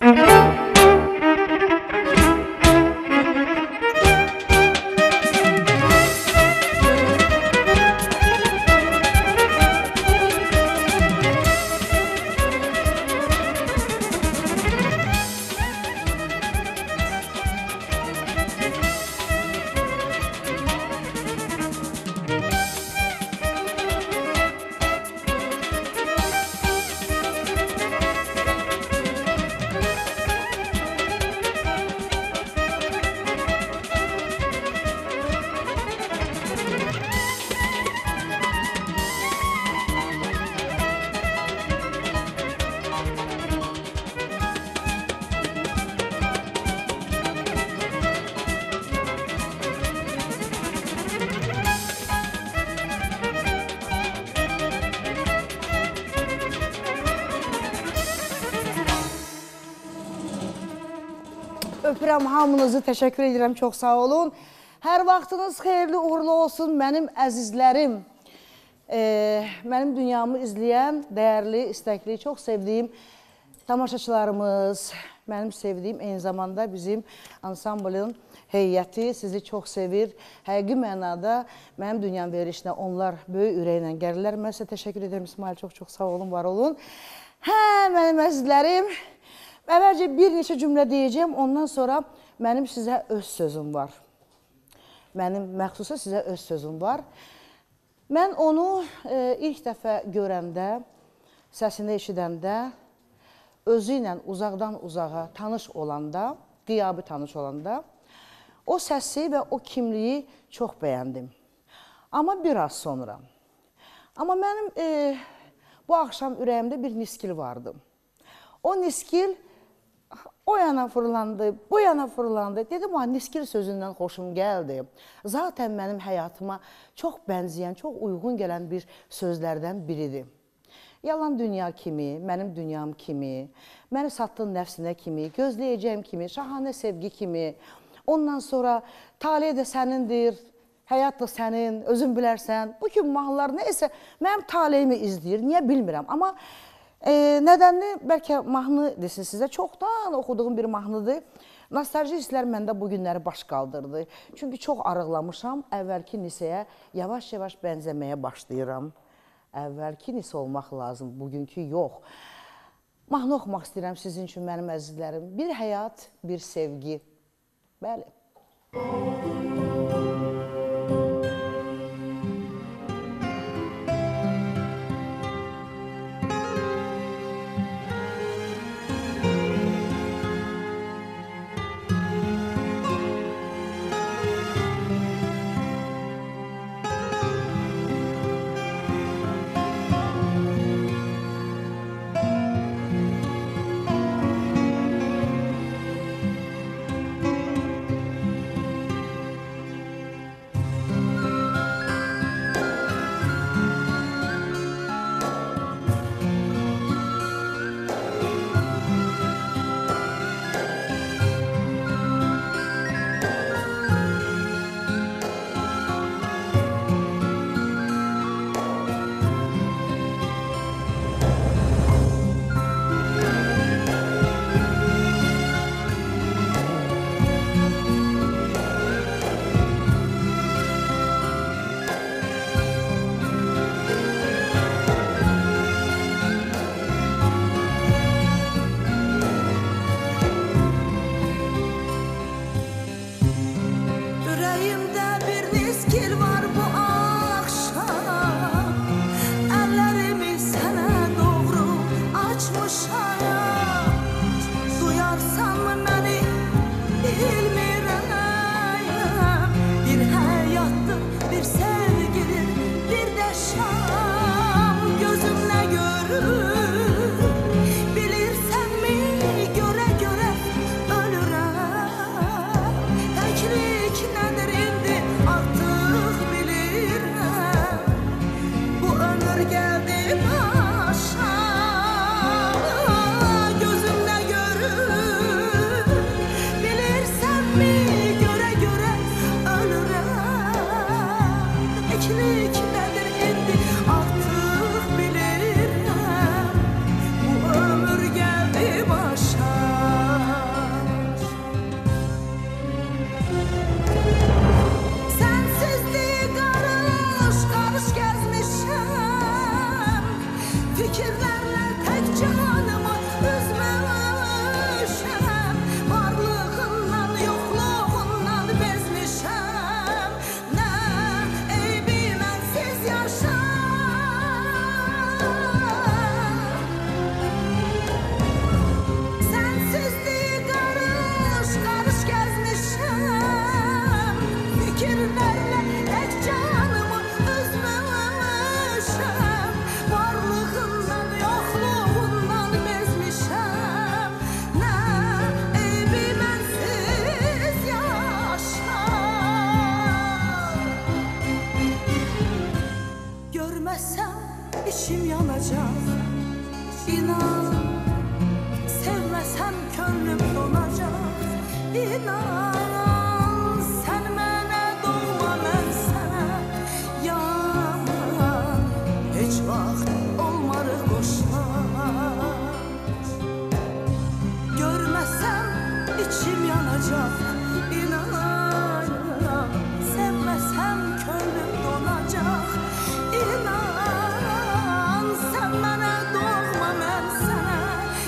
Öpürəm hamınızı, təşəkkür edirəm, çox sağ olun. Hər vaxtınız xeyirli, uğurlu olsun mənim əzizlərim. Mənim dünyamı izləyən, dəyərli, istəkli, çox sevdiyim tamaşaçılarımız, mənim sevdiyim, eyni zamanda bizim ansamblın heyəti sizi çox sevir. Həqiqi mənada mənim dünyam verilişinə onlar böyük ürəklə gəlirlər. Mən sizə təşəkkür edirəm İsmail, çox sağ olun, var olun. Hə, mənim əzizlərim. Əvvəlcə bir neçə cümlə deyəcəm, ondan sonra mənim sizə öz sözüm var. Mənim məxsusa sizə öz sözüm var. Mən onu ilk dəfə görəndə, səsində eşidəndə, özü ilə uzaqdan uzağa tanış olanda, qiyabi tanış olanda, o səsi və o kimliyi çox bəyəndim. Amma biraz sonra. Amma mənim bu axşam ürəyimdə bir niskil vardı. O niskil o yana fırlandı, bu yana fırlandı. Dedim, niskil sözündən xoşum gəldi. Zaten mənim həyatıma çox bənzəyən, çox uyğun gələn bir sözlərdən biridir. Yalan dünya kimi, mənim dünyam kimi, məni satdığın nəfsinə kimi, gözləyəcəyim kimi, şahanə sevgi kimi. Ondan sonra talih də sənindir, həyat da sənin, özün bilərsən. Bu kimi mahnılar neysə mənim talihimi izləyir, niyə bilmirəm. Amma nədənli, bəlkə mahnı desin sizə, çoxdan oxuduğum bir mahnıdır. Nostalji hisslər məndə bu günləri baş qaldırdı. Çünki çox arıqlamışam, əvvəlki nisəyə yavaş-yavaş bənzəməyə başlayıram. Əvvəlki nisə olmaq lazım, bugünkü yox. Mahnı oxumaq istəyirəm sizin üçün, mənim əzizlərim. Bir həyat, bir sevgi. Bəli. könlüm donacak. İnan sen mənə doğma, mən sənə yaman. Heç vaxt olmarıq qoşlar. Görməsəm içim yanacaq. İnan sevməsəm könlüm donacaq. İnan sen mənə doğma, mən sənə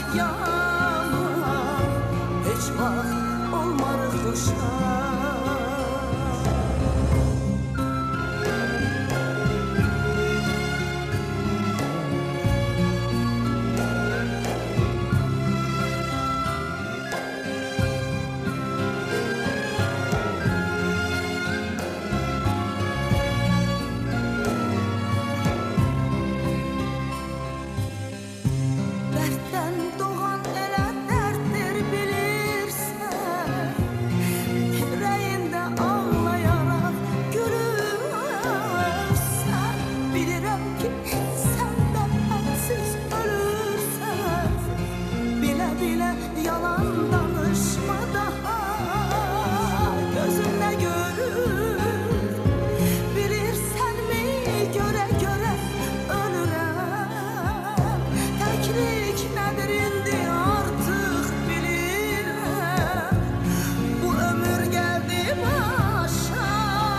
yaman. Heç vaxt olmarıq xoşlar. Dərddən doğan elə dərddir bilirsən. Ürəyində ağlayaraq gülürsən. Bilirəm ki sən də hədsiz ölürsən. Bilə-bilə yalan danışma daha. Gözüm nə görür bilirsənmi? Görə-görə ölürəm. Təklik nədir indi artıq bilirəm. Bu ömür gəldi başa.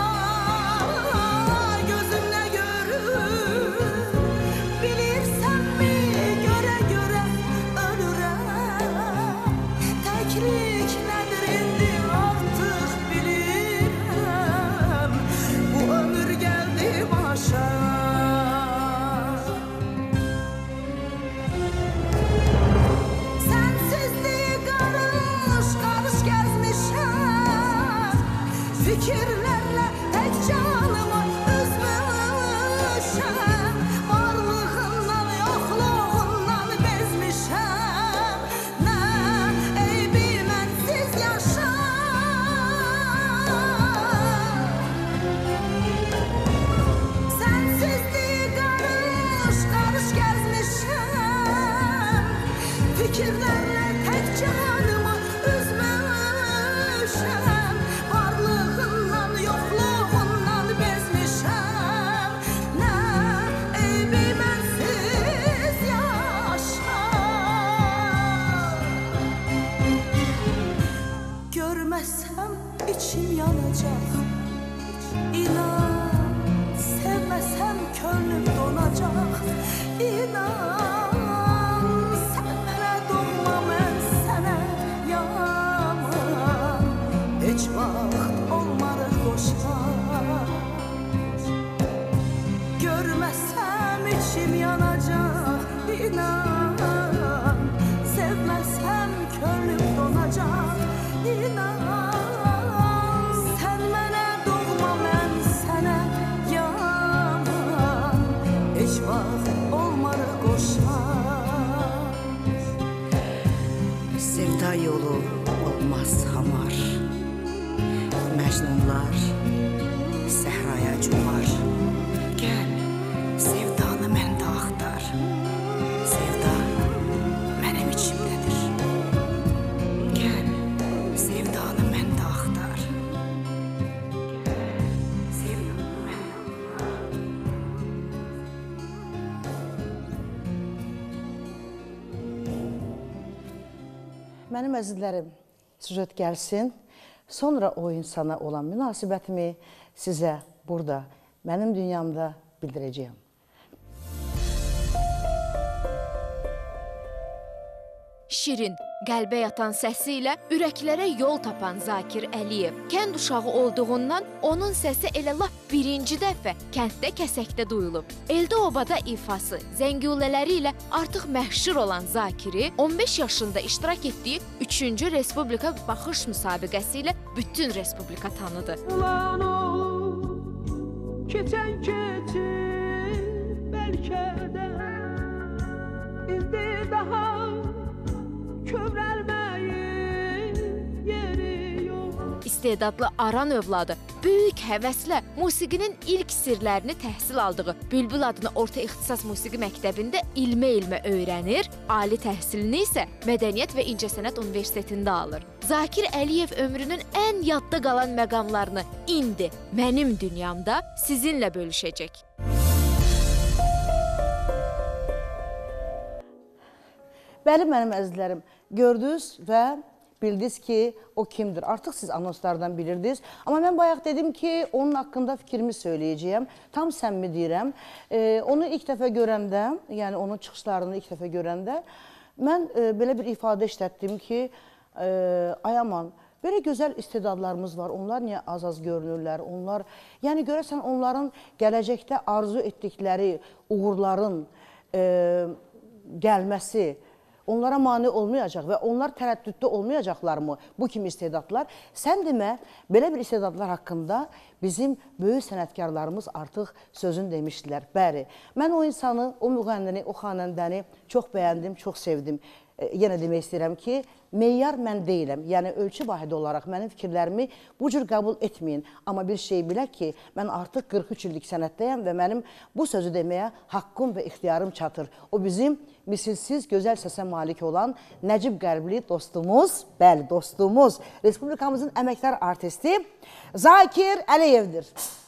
Gözüm nə görür bilirsənmi? Görə-görə ölürəm. Təklik nədir indi artıq bilirəm. Bu ömür gəldi başa. Sensizliği karış karış gezmişim. Fikirlerle tek canımı üzmüşüm. Varlığından yokluğundan bezmişim. Ne eybi mensiz yaşam. Sensizliği karış karış gezmişim. Fikirlerle tek canımı üzmüşüm. Varlığından yokluğundan bezmişim. Ne eybi bensiz yaşam. Görmezsem içim yanacak. İnan sevmesem könlüm donacak. İnan sen mənə doğma, mən sənə yaman. Heç vaxt olmarıq xoşlar. Görməsəm içim yanacaq. İnan sevməsəm könlüm donacaq. İnan sen mənə doğma, mən sənə yaman. Heç vaxt olmarıq qoşlar. Sevda yolu olmaz hamar. Məcnunlar səhraya cumar. Gəl, sevdanı məndə axtar. Sevda mənim içimdədir. Gəl, sevdanı məndə axtar. Sevdanı məndə axtar. Mənim əzizlərim, süjet gəlsin. Sonra o insana olan münasibətimi sizə burada, mənim dünyamda bildirəcəyəm. Şirin, qəlbə yatan səsi ilə ürəklərə yol tapan Zakir Əliyev. Kənd uşağı olduğundan onun səsi elə lap birinci dəfə kənddə kəsəkdə duyulub. Eldə obada ifası, zəngulələri ilə artıq məşhur olan Zakiri 15 yaşında iştirak etdiyi 3-cü Respublika baxış müsabiqəsi ilə bütün Respublika tanıdı. Ulan o keçən keçir bəlkə də indi daha kövrəlməyin yeri yox. istedadlı Aran övladı böyük həvəslə musiqinin ilk sirlərini təhsil aldığı Bülbül adlı Orta İxtisas Musiqi Məktəbində ilmə öyrənir, ali təhsilini isə Mədəniyyət və İncəsənət Universitetində alır. Zakir Əliyev ömrünün ən yadda qalan məqamlarını indi Mənim Dünyamda sizinlə bölüşəcək. Bəli, mənim əzizlərim, gördünüz və bildiniz ki, o kimdir. Artıq siz anonslardan bilirdiniz. Amma mən bayaq dedim ki, onun haqqında fikrimi söyləyəcəyəm. Tam səmimi deyirəm. Onu ilk dəfə görəndə, yəni onun çıxışlarını ilk dəfə görəndə, mən belə bir ifadə işlətdim ki, ay aman, belə gözəl istedadlarımız var. Onlar niyə az-az görünürlər? Onlar, yəni görəsən onların gələcəkdə arzu etdikləri uğurların gəlməsi, onlara mane olmayacaq və onlar tərəddüddə olmayacaqlarmı bu kimi istedadlar? Sən demə, belə bir istedadlar haqqında bizim böyük sənətkarlarımız artıq sözün demişdilər. Bəli, mən o insanı, o müğənnini, o xanəndəni çox bəyəndim, çox sevdim. Yenə demək istəyirəm ki, meyyar mən deyiləm. Yəni, ölçü vahidi olaraq mənim fikirlərimi bu cür qəbul etməyin. Amma bir şey bilək ki, mən artıq 43 illik sənətdəyəm və mənim bu sözü deməyə haqqım və ixtiyarım çatır. O bizim misilsiz, gözəl səsə malik olan Nəcib Qərbli dostumuz, bəli, dostumuz, Respublikamızın əməkdar artisti Zakir Əliyevdir.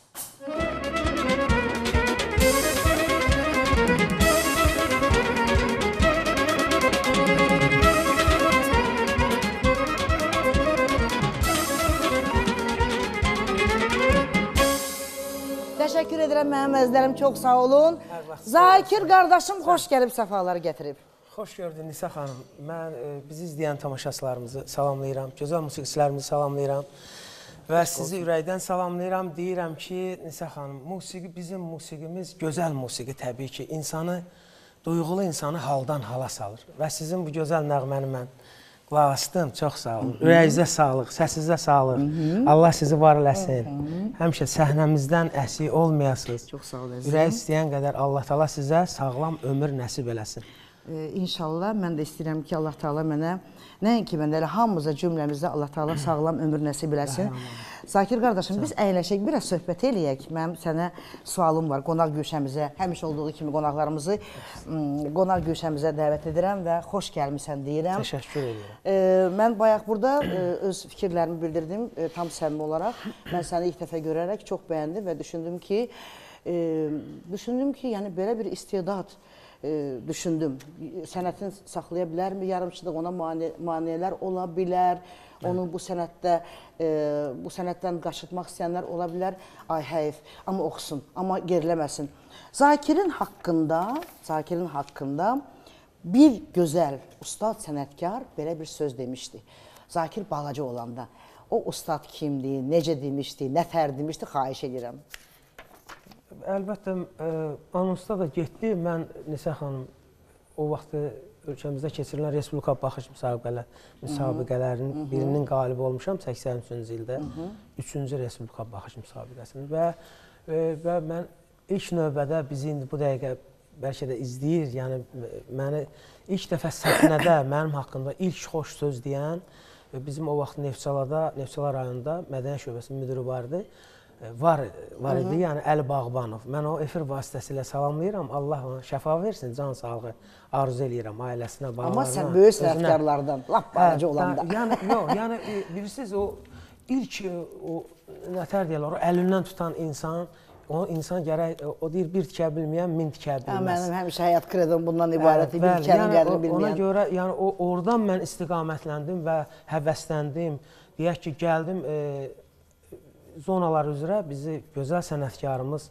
Təşəkkür edirəm mənim əzizlərim, çox sağ olun. Zakir qardaşım xoş gəlib, səfaları gətirib. Xoş gördün Nisa xanım. Mən bizi izləyən tamaşaçılarımızı salamlayıram, gözəl musiqiçilərimizi salamlayıram və sizi ürəkdən salamlayıram. Deyirəm ki, Nisa xanım, bizim musiqimiz gözəl musiqi təbii ki, duyğulu insanı haldan hala salır və sizin bu gözəl nəğməni mən qulaq asdım, çox sağ olun. Ürəyinizə sağlıq, səsinizə sağlıq. Allah sizi var eləsin. Həmişə səhnəmizdən əsik olmayasınız. Çox sağ olun. Ürək istəyən qədər Allah Taala sizə sağlam ömür nəsib eləsin. İnşallah mən də istəyirəm ki, Allah Taala mənə, nəinki məndə, hamımıza, cümləmizdə Allah Taala sağlam ömür nəsib eləsin. Zakir qardaşım, biz əyləşək, biraz söhbət eləyək. Mənim sənə sualım var, qonaq güşəmizə, həmişə olduğu kimi qonaqlarımızı qonaq güşəmizə dəvət edirəm və xoş gəlmisən deyirəm. Təşəkkür edirəm. Mən bayaq burada öz fikirlərimi bildirdim, tam səmimi olaraq. Mən səni ilk dəfə görərək çox bəyəndim və düşündüm ki, yəni belə bir istedad düşündüm. Sənətin saxlaya bilərmi? Yarımçılıq ona maneələr ola bilər. Onun bu sənətdən qaçırtmaq istəyənlər ola bilər. Ay həyif, amma oxusun, amma geriləməsin. Zakirin haqqında bir gözəl ustad sənətkar belə bir söz demişdi. Zakir balaca olanda. O ustad kimdir, necə demişdi, nə tər demişdi, xahiş edirəm. Əlbəttə, anonsda da getdi. Mən, Nisa xanım, o vaxtı ölkəmizdə keçirilən Respublika baxış müsabiqələrinin birinin qalibi olmuşam 83-cü ildə. 3-cü Respublika baxış müsabiqəsinin və mən ilk növbədə bizi indi bu dəqiqə bəlkə də izləyir, yəni məni ilk dəfə səhnədə mənim haqqımda ilk xoş söz deyən bizim o vaxt Neftçala rayonunda Mədəniyyət Şöbəsinin müdürü vardı. Var idi, yəni Əli Bağbanov. Mən o efir vasitəsilə salamlayıram. Allah ona şəfa versin, can sağlığı arzu eləyirəm ailəsinə, bağlarına. Amma sən böyük sənətkarlardan, lap balaca olanda. Yəni, bilirsiniz, o ilk, nətər deyirlər, o əlindən tutan insan, o insan gərək, o deyir, bir tikə bilməyən, min tikə bilməz. Mənim həmişə həyat kredom bundan ibarət, bir tikənin qədrini bilməyən. Ona görə, yəni, oradan mən istiqamətləndim və həvəsləndim. Deyək ki, gəldim, zonalar üzrə bizi gözəl sənətkarımız,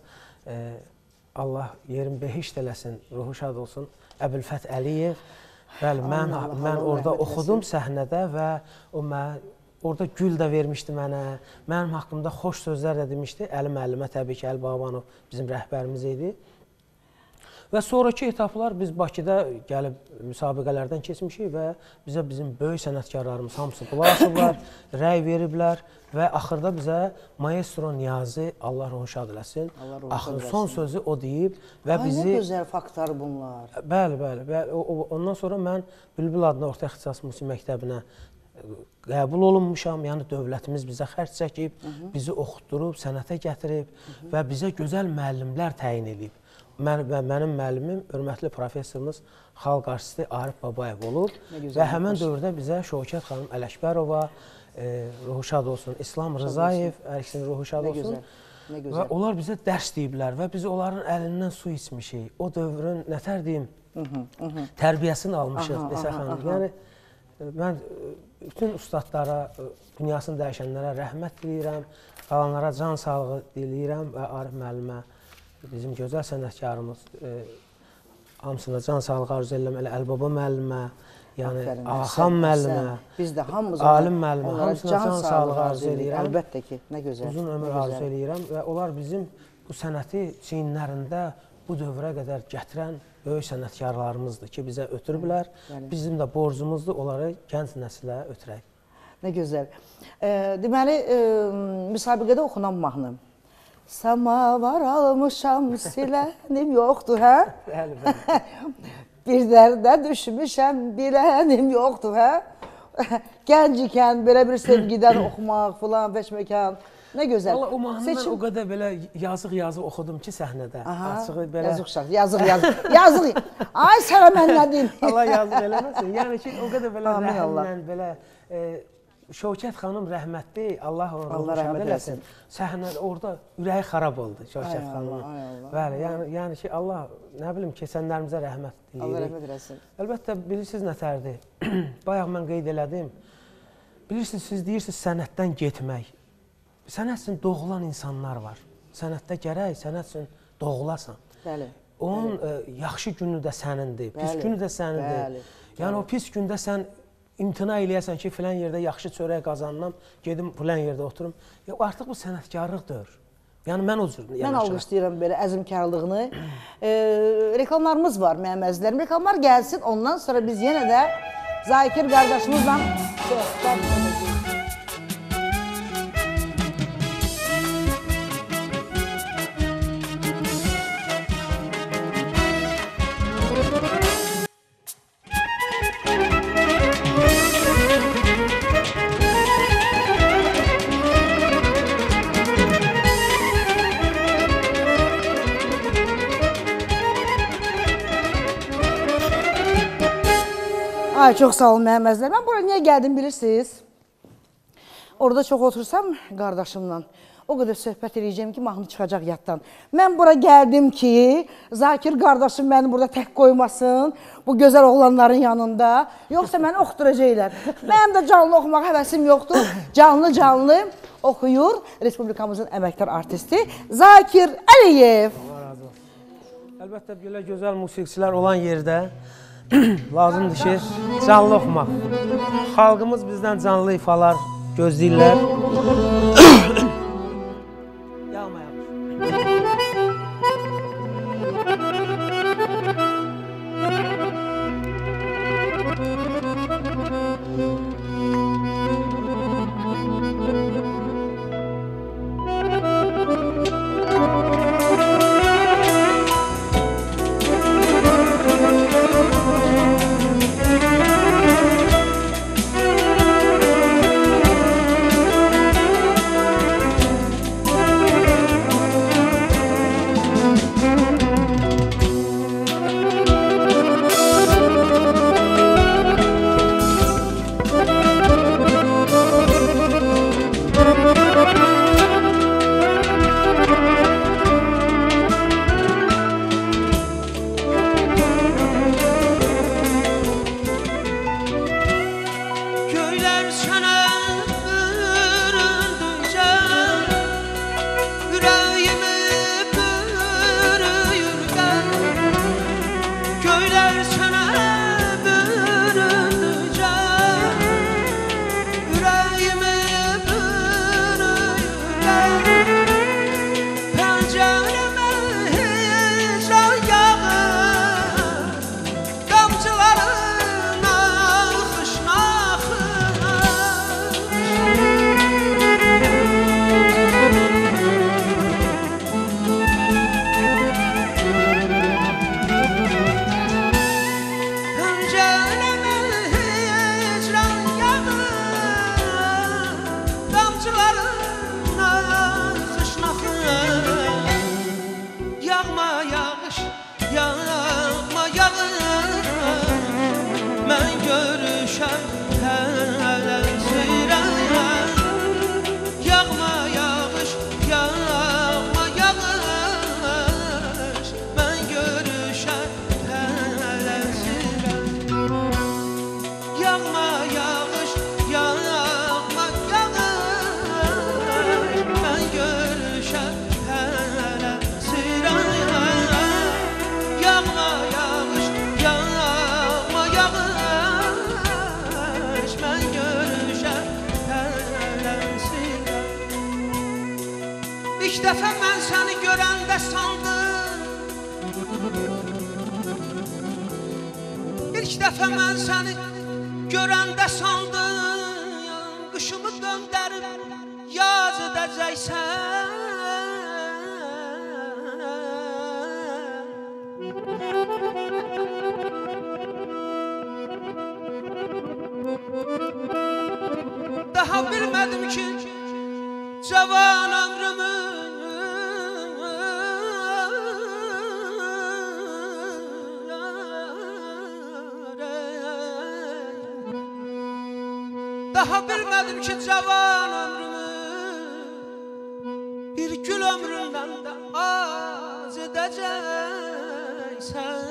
Allah yerin behişt eləsin, ruhu şad olsun, Əbülfət Əliyev. Bəli, mən orada oxudum səhnədə və orada gül də vermişdi mənə, mənim haqqımda xoş sözlər də demişdi. Əli müəllimə, təbii ki, Əli Bağbanov bizim rəhbərimiz idi. Və sonraki etaplar biz Bakıda gəlib müsabiqələrdən keçmişik və bizə bizim böyük sənətkarlarımız hamısı qulaq asıblar, rəy veriblər və axırda bizə Maestro Niyazi, Allah ruhu şad eləsin, son sözü o deyib və bizi... Ay, nə gözəl faktlar bunlar. Bəli. Ondan sonra mən Bülbül adına Orta İxtisas Musiqi Məktəbinə qəbul olunmuşam, yəni dövlətimiz bizə xərc çəkib, bizi oxutdurub, sənətə gətirib və bizə gözəl müəllimlər təyin edib. Mənim müəllimim, hörmətli professorumuz, xalq artisti Arif Babayev olub və həmən dövrdə bizə Şövkət xanım Ələkbərova, ruhu şad olsun, İslam Rızayev, hər ikisinin ruhu şad olsun. Və onlar bizə dərs deyiblər və biz onların əlindən su içmişik. O dövrün, nətər deyim, tərbiyəsini almışıq, Nesə xanım. Yəni, mən bütün ustadlara, dünyasını dəyişənlərə rəhmət diləyirəm, qalanlara can sağlığı diləyirəm və Arif müəllimə, bizim gözəl sənətkarımız, hamısına can sağlığı arzu edirəm, elə Əlbaba müəllimə, yəni Ağaxan müəllimə, biz də hamımız alim müəllimə, hamısına can sağlığı arzu edirəm. Əlbəttə ki, nə gözəl. Uzun ömür arzu edirəm və onlar bizim bu sənəti çiyinlərində bu dövrə qədər gətirən böyük sənətkarlarımızdır ki, bizə ötürüblər. Bizim də borcumuzdur, onları gənc nəslə ötürək. Nə gözəl. Deməli, müsabiqədə oxunan mahnı. Samavar almışam, silənim yoxdur, hə? Bəli, bəli. Bir dərdə düşmüşəm, bilənim yoxdur, hə? Gənc ikən belə bir sevgidən oxumaq filan, peşməkan. Nə gözəl. Valla o mahnını mən o qədər belə yazıq-yazıq oxudum ki, səhnədə. Açığı belə... Yazıq uşaq, yazıq. Yazıq. Ay, sənə mən nə deyim? Allah yazıq eləməsin. Yəni ki, o qədər belə rəhmlə, belə... Şövkət xanım rəhmətli, Allah onu şad eləsin. Səhnədə orada ürəyi xarab oldu Şövkət xanımın. Bəli, yəni ki, Allah, nə bilim, keçənlərimizə rəhmət deyirik. Allah rəhmət eləsin. Əlbəttə, bilirsiniz nətərdir? Bayaq mən qeyd elədim. Bilirsiniz, siz deyirsiniz sənətdən getmək. Sənət üçün doğulan insanlar var. Sənətdə gərək, sənət üçün doğulasan. Bəli. Onun yaxşı günü də sənindir, pis günü də sənindir. Yəni o pis gündə sən imtina eləyəsən ki, filan yerdə yaxşı çörək qazanmam, gedim filan yerdə oturum. Artıq bu sənətkarlıqdır. Yəni mən o cür yanaşıram. Mən alqışlayıram belə əzmkarlığını. Reklamlarımız var mənim əzizlərim. Reklamlar gəlsin, ondan sonra biz yenə də Zakir qardaşımızla söhbət edəcəyik. Ay, çox sağ olun mənim əzizlərim. Mən buraya niyə gəldim bilirsiniz? Orada çox otursam qardaşımla, o qədər söhbət edəcəyim ki, mahnı çıxacaq yaddan. Mən bura gəldim ki, Zakir qardaşım məni burada tək qoymasın, bu gözəl oğlanların yanında. Yoxsa məni oxuturacaqlar. Mənim də canlı oxumaq həvəsim yoxdur. Canlı oxuyur Respublikamızın əməkdar artisti Zakir Əliyev. Allah razı olsun. Əlbəttə, belə gözəl musiqiçilər olan yerdə lazımdır ki, canlı oxumaq. Xalqımız bizdən canlı ifalar gözləyirlər. dəfə mən səni görəndə sandım, İlk dəfə mən səni görəndə sandım, qışımı döndərib yaz edəcəksən. Daha bilmədim ki, cavan ömrümü Daha bilmədim ki, cavan ömrümü bir gül ömründən də az edəcəksən.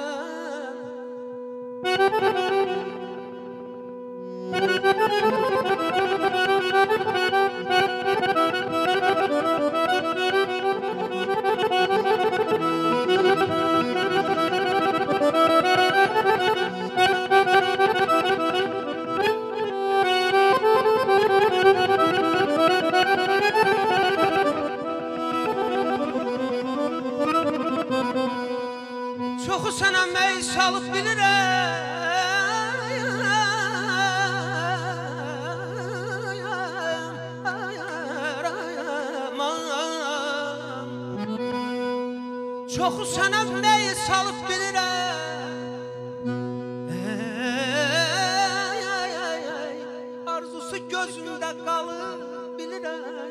Çoxu sənə məy salıb bilirəm, çoxu sənə məy salıb bilirəm, arzusu gözümdə qalıb bilirəm.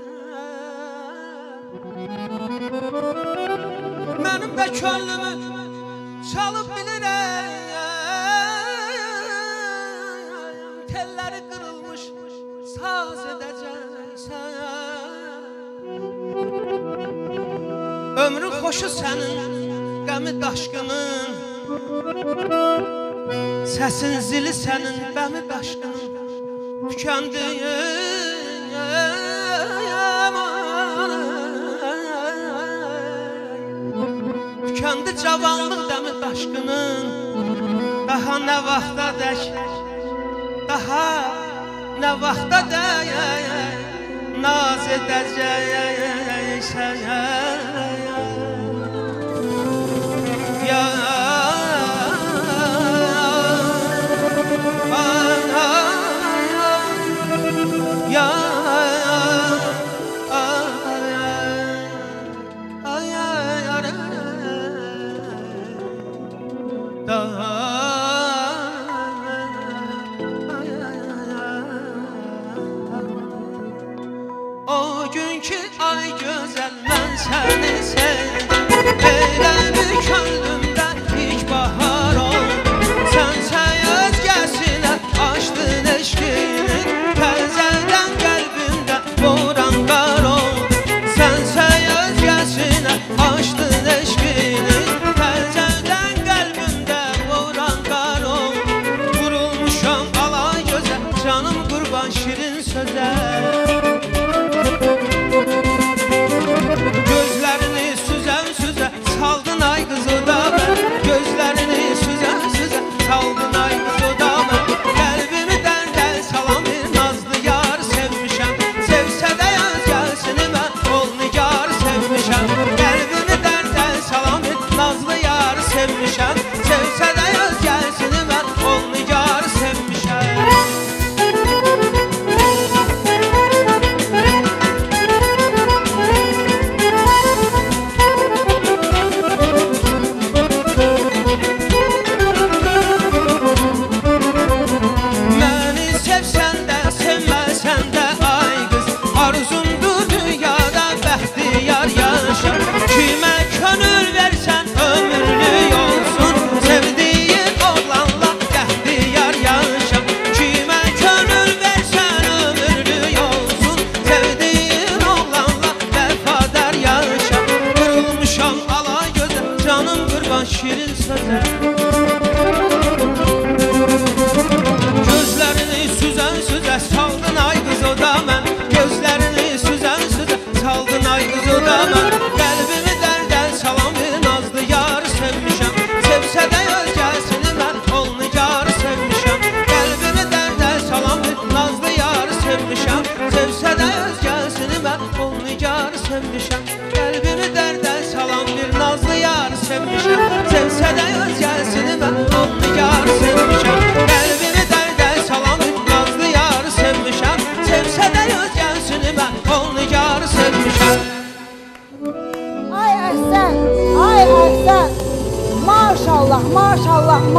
Mənim də könlümü çalıb bilirəm, telləri qırılmış saz edəcəksən. Ömrün xoşu sənin, qəmi daşqının, səsin zili sənin, bəmi daşqının tükəndi. Tükəndi cavanlıq dəmi daşqının, daha nə vaxta dək, daha nə vaxta dək naz edəcəksən. Ya ya o gün ki ay gözəl mən səni sevdim, elə bir könlümdə ilk bahar oldu. Sənsə özgəsinə açdın eşqini, təzədən qəlbimdə boran qar oldu. Sənsə özgəsinə açdın eşqini, təzədən qəlbimdə boran qar oldu. Vurulmuşam alay gözə, canım qurban şirin sözə. Gözlərini süzə-süzə saldın ay qızı da mən, gözlərini süzə-süzə saldın ay qızı da mən. Qəlbimi dərdə salam bir nazlı yar sevmişəm, sevsə də özgəsini mən ol nigar sevmişəm. Qəlbimi dərdə salam bir nazlı yar sevmişəm, sevsə də özgəsini mən ol nigar sevmişəm.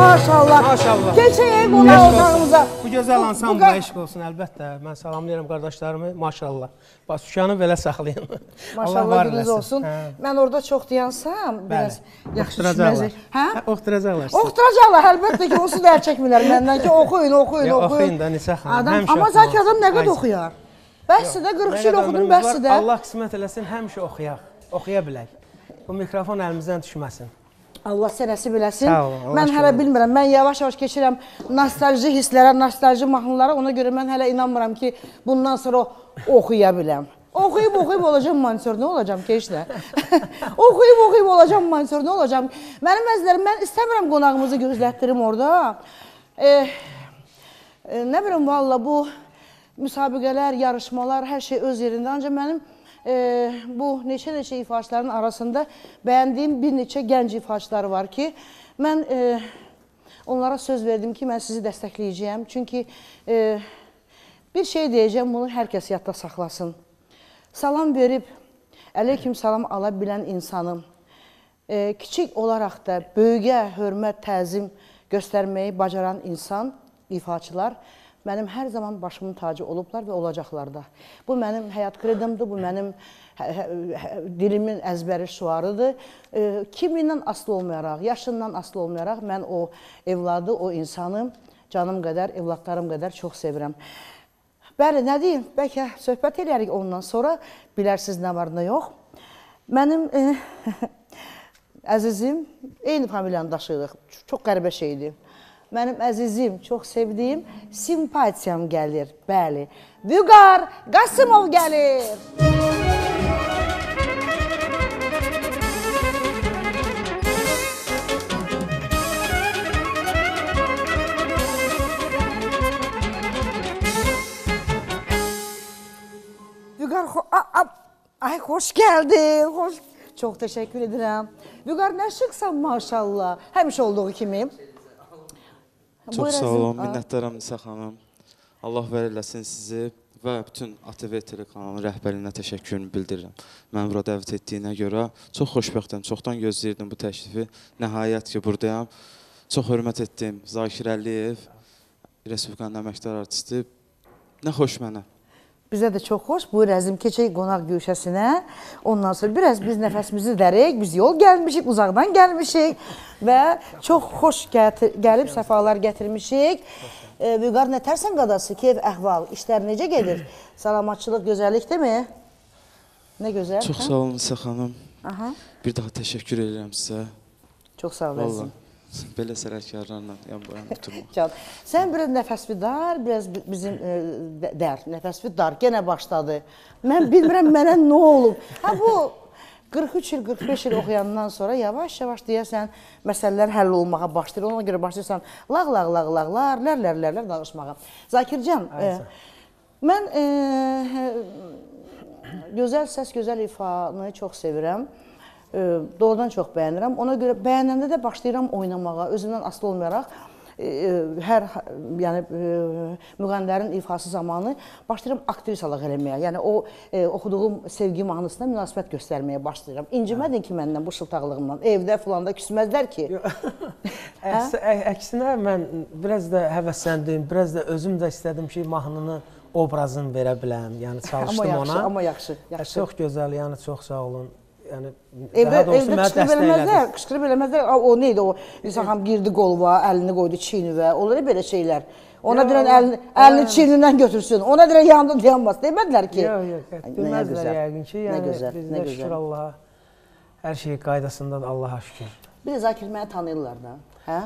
maşallah. Maşallah. Keçək qonaq otağımıza. Bu gözəl Bu- ansambla eşq olsun əlbəttə. Mən salamlayıram qardaşlarımı. Maşallah. Bax Şuşanı belə saxlayın. Maşallah gününüz eləsin. olsun. Hə. Mən orada çox deyansam, biraz yaxşı düşməzdir. Hə? Oxturacaqlar. Oxturacaqlar, əlbəttə ki, onsuz da əl çəkmirlər məndən ki, oxuyun, oxuyun, Ya, oxuyun. oxuyun da, Nisə xanım, Adam, həmişə amma oxumaq. Zakir adam nə qədər Ayşə. oxuyar? Bəsdir də, 40 il oxudum, ömrümüz var, bəsdir də. Allah qismət eləsin, həmişə oxuyaq. Oxuya bilək. Bu mikrofon əlimizdən düşməsin. Allah sənəsi biləsin. Sağ olun, Allah Mən şükür hələ olsun. bilmirəm. Mən yavaş-yavaş keçirəm nostalji hisslərə, nostalji mahnılara. Ona görə mən hələ inanmıram ki, bundan sonra oxuya biləm. Oxuyub olacam monitör, nə olacam ki, heç nə? Oxuyub olacam monitör, nə olacam? Mənim əzizlərim, mən istəmirəm qonağımızı gözlətdirim orada. Nə bilim, valla bu müsabiqələr, yarışmalar, hər şey öz yerində. Ancaq mənim bu neçə ifaçıların arasında bəyəndiyim bir neçə gənc ifaçıları var ki, mən onlara söz verdim ki, mən sizi dəstəkləyəcəyəm. Çünki bir şey deyəcəm, bunu hər kəs yadda saxlasın. Salam verib, aleyküm salam ala bilən insanım, kiçik olaraq da böyüyə hörmət, təzim göstərməyi bacaran insan, ifaçılar, mənim hər zaman başımın tacı olublar və olacaqlar da. Bu mənim həyat kredimdir, bu mənim dilimin əzbəri şuarıdır. Kimindən asılı olmayaraq, yaşından asılı olmayaraq mən o evladı, o insanı canım qədər, evladlarım qədər çox sevirəm. Bəli, nə deyim, bəlkə söhbət edərik ondan sonra, bilərsiniz nə var, nə yox. Mənim əzizim, eyni familiyanı daşıyırıq, çox qəribə şeydir. Mənim əzizim, çox sevdiyim, simpatiyam gəlir, bəli. Vüqar Qasımov gəlir. Vüqar, ay xoş gəldin, xoş. Çox təşəkkür edirəm. Vüqar, nə şıqsan maşallah, həmişə olduğu kimi. Çox sağ olun, minnətdaram Nisə xanım. Allah var eləsin sizi və bütün ATV telekanalının rəhbərliyinə təşəkkürümü bildirirəm. Məni bura dəvət etdiyinə görə çox xoşbəxtəm, çoxdan gözləyirdim bu təşrifi. Nəhayət ki, buradayam. Çox hörmət etdim Zakir Əliyev, Respublikanın əməkdar artisti. Nə xoş mənə. Bizə də çox xoş. Buyur əzim, keçək qonaq güşəsinə. Ondan sonra biraz biz nəfəsimizi dərək, biz yol gəlmişik, uzaqdan gəlmişik və çox xoş gəlib səfalar gətirmişik. Vüqar, nə tərsən qadası, keyf, əhval, işlər necə gedir? Salamatçılıq, gözəllik deyil mi? Nə gözəl? Çox sağ olun Nisə xanım. Bir daha təşəkkür edirəm sizə. Çox sağ ol əzim. Belə sərərkarlarla yan boyan oturmaq. Sən biraz nəfəsvi dar, biraz bizim nəfəsvi dar, genə başladı. Mən bilmirəm mənə nə olub. Bu 43 il, 45 il oxuyandan sonra yavaş-yavaş deyəsən məsələlər həll olmağa başlayır. Ona görə başlayırsan lağ-lağ-lağ-lağlar, lərlər-lərlər danışmağa. Zakircan, mən gözəl səs, gözəl ifanı çox sevirəm. Doğrudan çox bəyənirəm. Ona görə bəyənəndə də başlayıram oynamağa, özümdən asılı olmayaraq. Hər müğənnilərin ifası zamanı başlayıram aktrisalıq eləməyə. Yəni o oxuduğum sevgi mahnısına münasibət göstərməyə başlayıram. İncimədin ki, məndən bu şıltaqlığımdan. Evdə filanda küsməzlər ki. Əksinə mən biraz da həvəsləndim, biraz da özüm də istədim ki, mahnının obrazını verə biləm. Yəni çalışdım ona. Amma yaxşı. Çox gözəl, yəni çox sağ olun. Evdə qışqırıb eləməzlər, o neydi o, insan xam girdi qolva, əlini qoydu çiynivə, olur belə şeylər. Ona deyən əlini çiynindən götürsün, ona deyən yanında dayanmaz, demədilər ki. Yox, deməzlər yəqin ki, yəni bizdə şükür Allaha, hər şey qaydasındadır, Allaha şükür. Bir də Zakir məni tanıyırlar da, hə?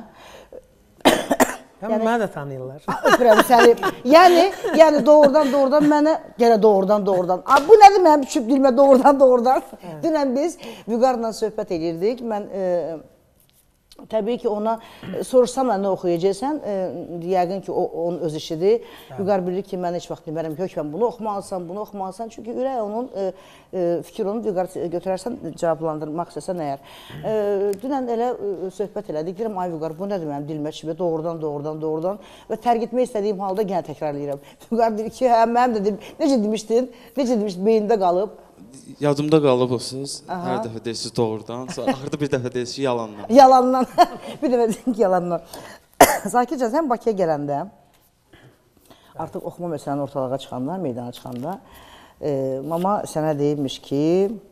Məni də tanıyırlar. Öpürəm səni. Yəni doğrudan mənə, yenə doğrudan. Bu nədir mənim düşüb dilimə doğrudan. Dünən biz Vüqarla söhbət edirdik. Mən təbii ki, ona sorursam nə oxuyacaqsan, yəqin ki, onun öz işidir. Vüqar bilir ki, mən heç vaxt demərəm ki, hökmən bunu oxumalısan. Çünki ürək onun, fikir onu Vüqar götürərsən, cavablandırmaq istəsən əgər. Dünən elə söhbət elədik, deyirəm, ay Vüqar, bu nədir mənim dilimə düşüb, doğrudan. Və tərk etmək istədiyim halda yenə təkrarlayıram. Vüqar deyir ki, hə, mənim də necə demişdin, beyində qalıb. Yadımda qalıb o söz. Hər dəfə deyirsiniz doğrudan, sonra axırda bir dəfə deyirsiniz ki, yalandan. Yalandan. Bir dəfə dedim ki, yalandan. Zakircan, sən Bakıya gələndə, artıq oxuma məsələni ortalığa çıxanda, meydana çıxanda, mama sənə deyilmiş ki,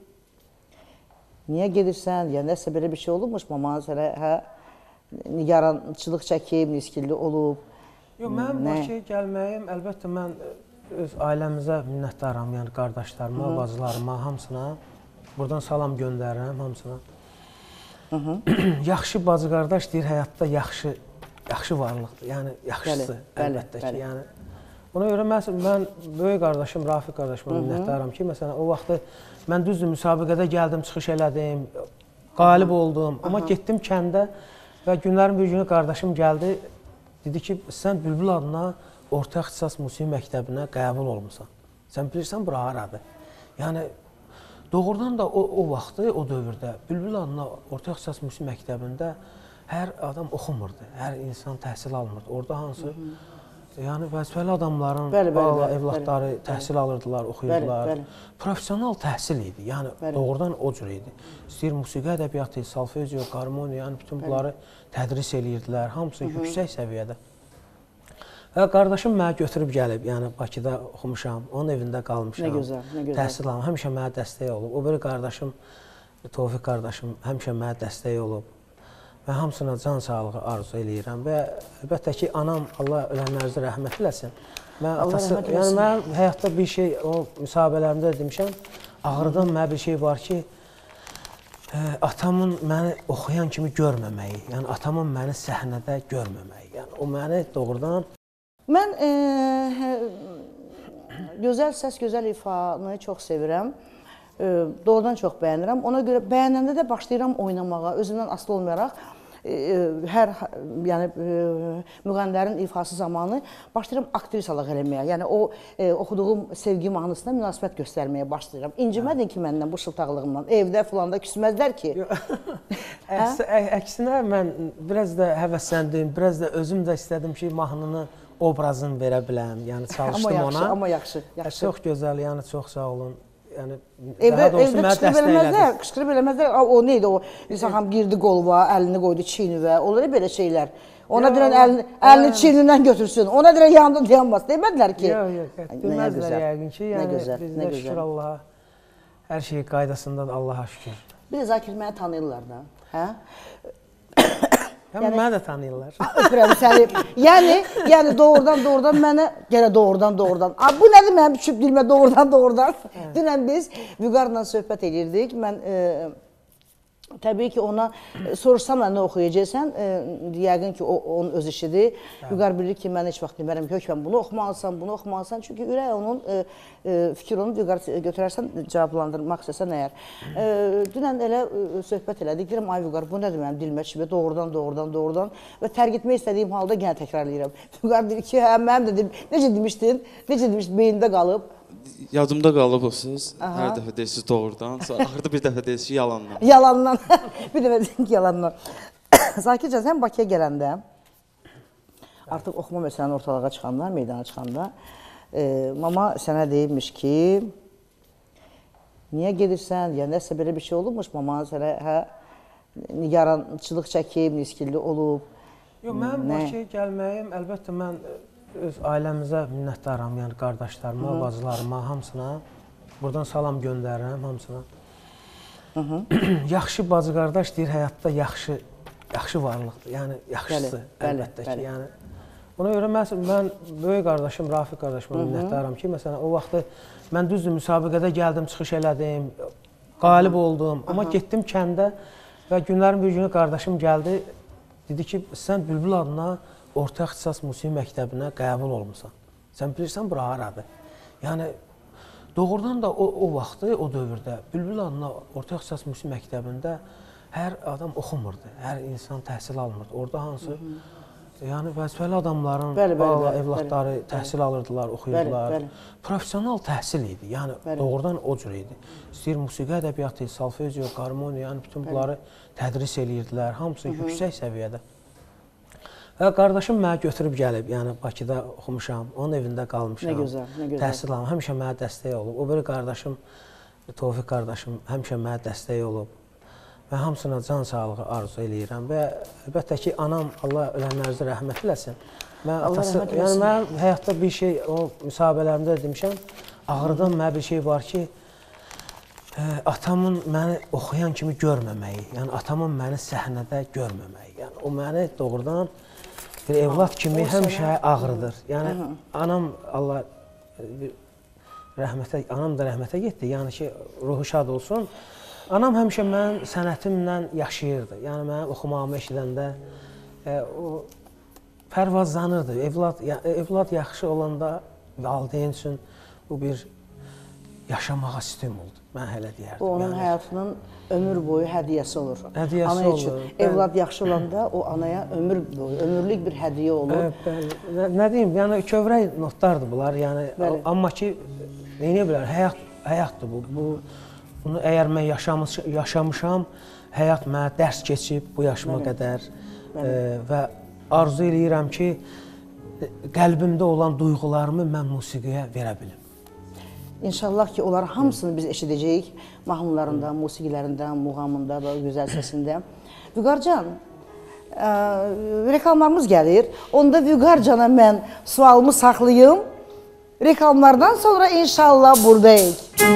niyə gedirsən, ya nəsə belə bir şey olubmuş, mama sənə nigarançılıq çəkib, niskilli olub. Yox, mənim Bakıya gəlməyim, əlbəttə mən öz ailəmizə minnətdaram, yəni qardaşlarıma, bacılarıma, hamısına. Buradan salam göndərirəm hamısına. Yaxşı bacı qardaş deyir, həyatda yaxşı varlıqdır, yəni yaxşısı əlbəttə ki. Yəni, buna görə mən böyük qardaşım, Rafiq qardaşıma minnətdaram ki, məsələn, o vaxtı mən düzdür, müsabiqədə gəldim, çıxış elədim, qalib oldum. Amma getdim kəndə və günlərin bir günü qardaşım gəldi, dedi ki, sən Bülbül adına orta ixtisas musiqi məktəbinə qəbul olmusan. Sən bilirsən, bura haradır. Yəni, doğrudan da o vaxtı, o dövrdə Bülbül adına orta ixtisas musiqi məktəbində hər adam oxumurdu, hər insan təhsil almırdı. Orada hansı, yəni vəzifəli adamların evladları təhsil alırdılar, oxuyurdular. Profesional təhsil idi, yəni doğrudan o cür idi. İstəyir musiqi ədəbiyyatı, solfejo, qarmoniya, yəni bütün bunları tədris eləyirdilər, hamısı yüksək səviyyədə. Və qardaşım mənə götürüb gəlib, yəni Bakıda oxumuşam, onun evində qalmışam. Nə gözəl, nə gözəl. Təhsil alım, həmişə mənə dəstək olub. O biri qardaşım, Tofiq qardaşım həmişə mənə dəstək olub. Və hamısına can sağlığı arzu eləyirəm. Və əlbəttə ki, anam, Allah ölənlərinizə rəhmət eləsin. Yəni mənim həyatda bir şey, o müsahibələrimdə demişəm, ağrıdan mənə bir şey var ki, atamın məni oxuyan kimi görməməyi, yəni atamın məni səhnədə görməməyi. Yəni o məni doğrudan... Mən gözəl səs, gözəl ifanı çox sevirəm. Doğrudan çox bəyənirəm. Ona görə bəyənəndə də başlayıram oynamağa, özümdən asılı olmayaraq. Hər müğənnilərin ifası zamanı başlayıram aktrisalıq eləməyə. Yəni o oxuduğum sevgi mahnısına münasibət göstərməyə başlayıram. İncimədin ki, məndən bu şıltaqlığımdan. Evdə fulanda küsməzlər ki. Əksinə mən biraz da həvəsləndim, biraz da özüm də istədim ki, mahnını obrazını verə biləm. Yəni çalışdım ona. Amma yaxşı. Çox gözəl, yəni çox sağ olun. Evdə qışqırıb eləməzlər, o neydi o, insan xam girdi qolva, əlini qoydu çiynivə, olur belə şeylər. Ona deyən əlini çiynindən götürsün, ona deyən yanında dayanmaz, demədilər ki. Yox, deməzlər yəqin ki, yəni biz də şükür Allaha, hər şey qaydasındadır, Allaha şükür. Bir də Zakir məni tanıyırlar da, hə? Mənə də tanıyırlar. Öpürəm səni. Yəni doğrudan mənə, yenə doğrudan. Bu nədir mənim düşüb dilimə doğrudan. Dünən biz Vüqarla söhbət edirdik. Mən təbii ki, ona sorursam nə oxuyacaqsan, yəqin ki, onun öz işidir. Vüqar bilir ki, mən heç vaxt demərəm ki, hökmən bunu oxumalısan. Çünki ürək onun fikir onu Vüqar götürərsən, cavablandırmaq istəsən əgər. Dünən elə söhbət elədik, deyirəm, ay Vüqar, bu nədir mənim dilimə düşüb, doğrudan. Və tərk etmək istədiyim halda yenə təkrarlayıram. Vüqar deyir ki, hə, mənim də deyim, necə demişdin, beynində qalıb. Yadımda qalıb o söz. Hər dəfə deyirsiniz doğrudan, sonra axırda bir dəfə deyirsiniz yalandan. Yalandan. Bir dəfə dedim ki, yalandan. Zakircan, sən Bakıya gələndə, artıq oxuma məsələni ortalığa çıxanda, meydana çıxanda, mama sənə deyilmiş ki, niyə gedirsən, ya nəsə belə bir şey olubmuş, mama sənə nigarançılıq çəkib, niskilli olub. Yox, mənim Bakıya gəlməyim, əlbəttə mən öz ailəmizə minnətdaram, yəni qardaşlarıma, bacılarıma, hamısına. Buradan salam göndərirəm hamısına. Yaxşı bacı qardaş deyir, həyatda yaxşı varlıqdır, yəni yaxşısı əlbəttə ki. Yəni, buna görə mən böyük qardaşım, Rafiq qardaşıma minnətdaram ki, məsələn, o vaxtı mən düzdür, müsabiqədə gəldim, çıxış elədim, qalib oldum. Amma getdim kəndə və günlərin bir günü qardaşım gəldi, dedi ki, sən Bülbül adına orta ixtisas musiqi məktəbinə qəbul olmusan. Sən bilirsən, bura haradır. Yəni, doğrudan da o vaxtı, o dövrdə Bülbül adına orta ixtisas musiqi məktəbində hər adam oxumurdu, hər insan təhsil almırdı. Orada hansı, yəni vəzifəli adamların evladları təhsil alırdılar, oxuyurdular. Profesional təhsil idi, yəni doğrudan o cür idi. İstəyir musiqi ədəbiyyatı, solfejo, qarmoniya, yəni bütün bunları tədris eləyirdilər, hamısı yüksək səviyyədə. Və qardaşım mənə götürüb gəlib, yəni Bakıda oxumuşam, onun evində qalmışam. Nə gözəl. Təhsil alım, həmişə mənə dəstək olub. O biri qardaşım, Tofiq qardaşım həmişə mənə dəstək olub. Və hamısına can sağlığı arzu eləyirəm. Və əlbəttə ki, anam, Allah ölənlərinizi rəhmət eləsin. Yəni mənim həyatda bir şey, o müsahibələrimdə demişəm, ağrıdan mənə bir şey var ki, atamın məni oxuyan kimi görməməyi, yəni atamın məni səhnədə görməməyi. Yəni o məni doğrudan bir evlad kimi həmişə ağrıdır. Yəni anam, Allah rəhmətə, anam da rəhmətə getdi, yəni ki, ruhu şad olsun. Anam həmişə mənim sənətimlə yaşayırdı. Yəni mənim oxumağımı eşidəndə o pərvazlanırdı. Evlad yaxşı olanda valideyn üçün bu bir yaşamağa stimuldur. Mən hələ deyərdim. O onun həyatının ömür boyu hədiyyəsi olur. Hədiyyəsi olur. Evlad yaxşı olanda o anaya ömür boyu, ömürlük bir hədiyyə olur. Nə deyim, yəni kövrək notlardır bunlar. Yəni amma ki, neyə bilər? Həyatdır bu. Bunu əgər mən yaşamışam, həyat mənə dərs keçib bu yaşıma qədər və arzu eləyirəm ki, qəlbimdə olan duyğularımı mən musiqiyə verə bilim. İnşallah ki, onların hamısını biz eşidəcəyik. Mahnılarında, musiqilərində, muğamında və gözəl səsində. Vüqarcan, reklamlarımız gəlir. Onda Vüqarcana mən sualımı saxlayım. Reklamlardan sonra inşallah buradayıq.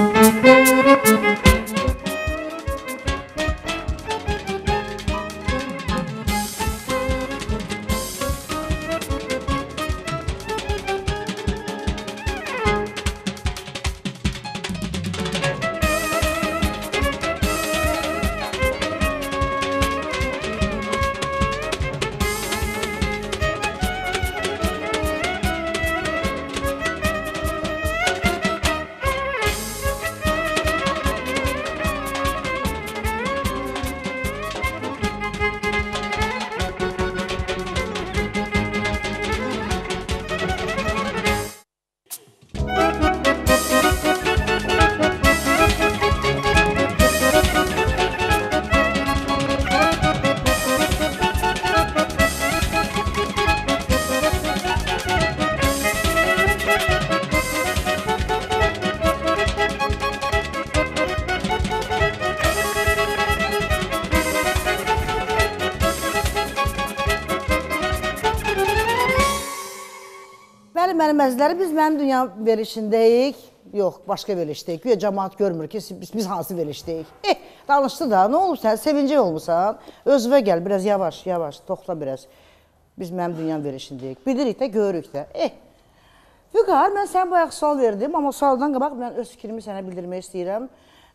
Mənim əzizləri, biz mənim dünya verilişindəyik. Yox, başqa verilişdəyik. Güya cəmaat görmür ki, biz hansı verilişdəyik. Danışdı da, nə olub sən? Sevincək olmuşsan. Özvə gəl, biraz yavaş, yavaş, toxla biraz. Biz mənim dünya verilişindəyik. Bilirik də, görürük də. Vüqar, mən sənə bayaq sual verdim, amma sualdan qabaq mən öz fikrimi sənə bildirmək istəyirəm.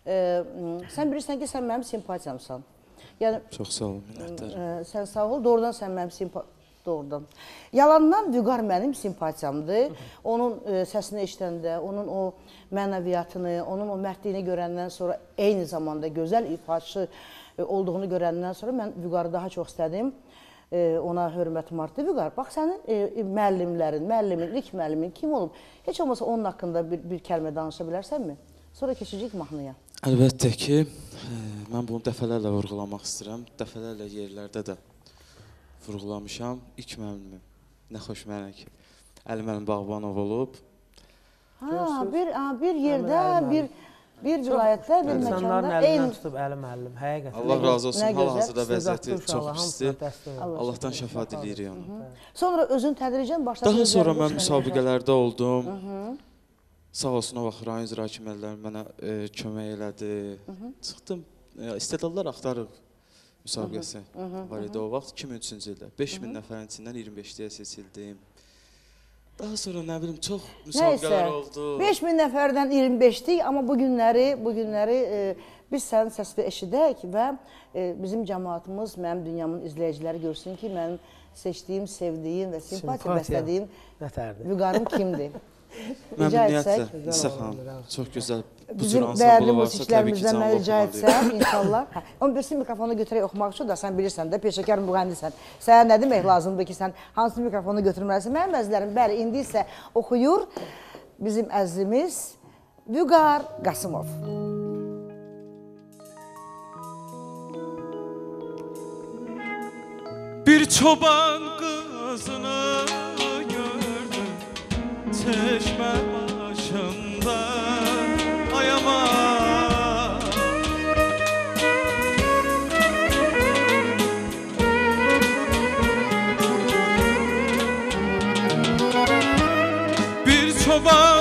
Sən bilirsən ki, sən mənim simpatiyamsan. Çox sağ ol, minnətlər. Sən sağ ol, doğrudan sən mənim simpatiyamsan. Doğrudan. Yalandan Vüqar mənim simpatiyamdır. Onun səsini eşidəndə, onun o mənəviyyatını, onun o mərdliyini görəndən sonra eyni zamanda gözəl ifaçı olduğunu görəndən sonra mən Vüqarı daha çox istədim. Ona hörmətim artdı. Vüqar, bax sənin müəllimlərin, ilk müəllimin kim olub? Heç olmasa onun haqqında bir kəlmə danışa bilərsənmi? Sonra keçəcəyik mahnıya. Əlbəttə ki, mən bunu dəfələrlə vurğulamaq istəyirəm. Dəfələrlə yerlərdə də vurğulamışam. İlk müəllimim, nə xoş mənə ki, Əli müəllim Bağbanov olub. Bir yerdə, bir vilayətdə, bir məkanda. İnsanların əlindən tutub Əli müəllim, həqiqətən. Allah razı olsun, hal-hazırda vəziyyəti çox pisdir. Allahdan şəfa diləyirik ona. Sonra özün tədricən başladın. Daha sonra mən müsabiqələrdə oldum. Sağ olsun, o vaxt rayon icra hakimiyyətləri mənə kömək elədi. Çıxdım, istedadlar axtarıq. Müsabiqəsi var idi o vaxt 2003-cü ildə. 5000 nəfərin içindən 25-liyə seçildim. Daha sonra nə bilim çox müsabiqələr oldu. 5000 nəfərdən 25-lik, amma bu günləri biz sənin səsini eşidək və bizim cəmaatımız, mənim dünyamın izləyiciləri görsün ki, mənim seçdiyim, sevdiyim və simpatiya bəslədiyim Vüqarım kimdir? Məmnuniyyətlə, Nisa xanım, çox gözəl bu cür bizim dəyərli musiqilərimizdən mən rica etsəm, inşallah. Amma birisi mikrofonu götürək oxumaq üçün da sən bilirsən də, peşəkar müğəndisən. Sənə nə demək lazımdır ki, sən hansı mikrofonu götürməlisən? Mənim əzizlərim, bəli, indi isə oxuyur bizim əzizimiz Vüqar Qasımov. Bir çoban qızını gördüm çeşme başında, ay aman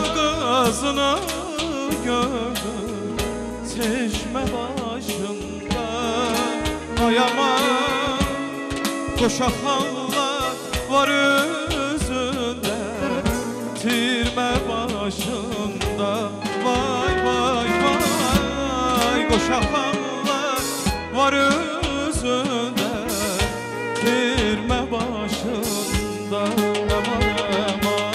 kızını gördüm çeşme başında. Ay aman koşa hallar var üzünde tirme başında. Vay vay vay koşa hallar var üzünde tirme başında. Aman aman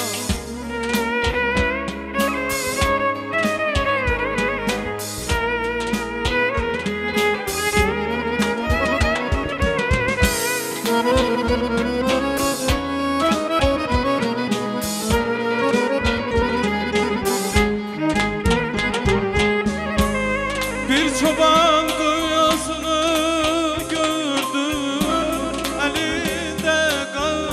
bir çoban kıyasını gördüm elinde kan.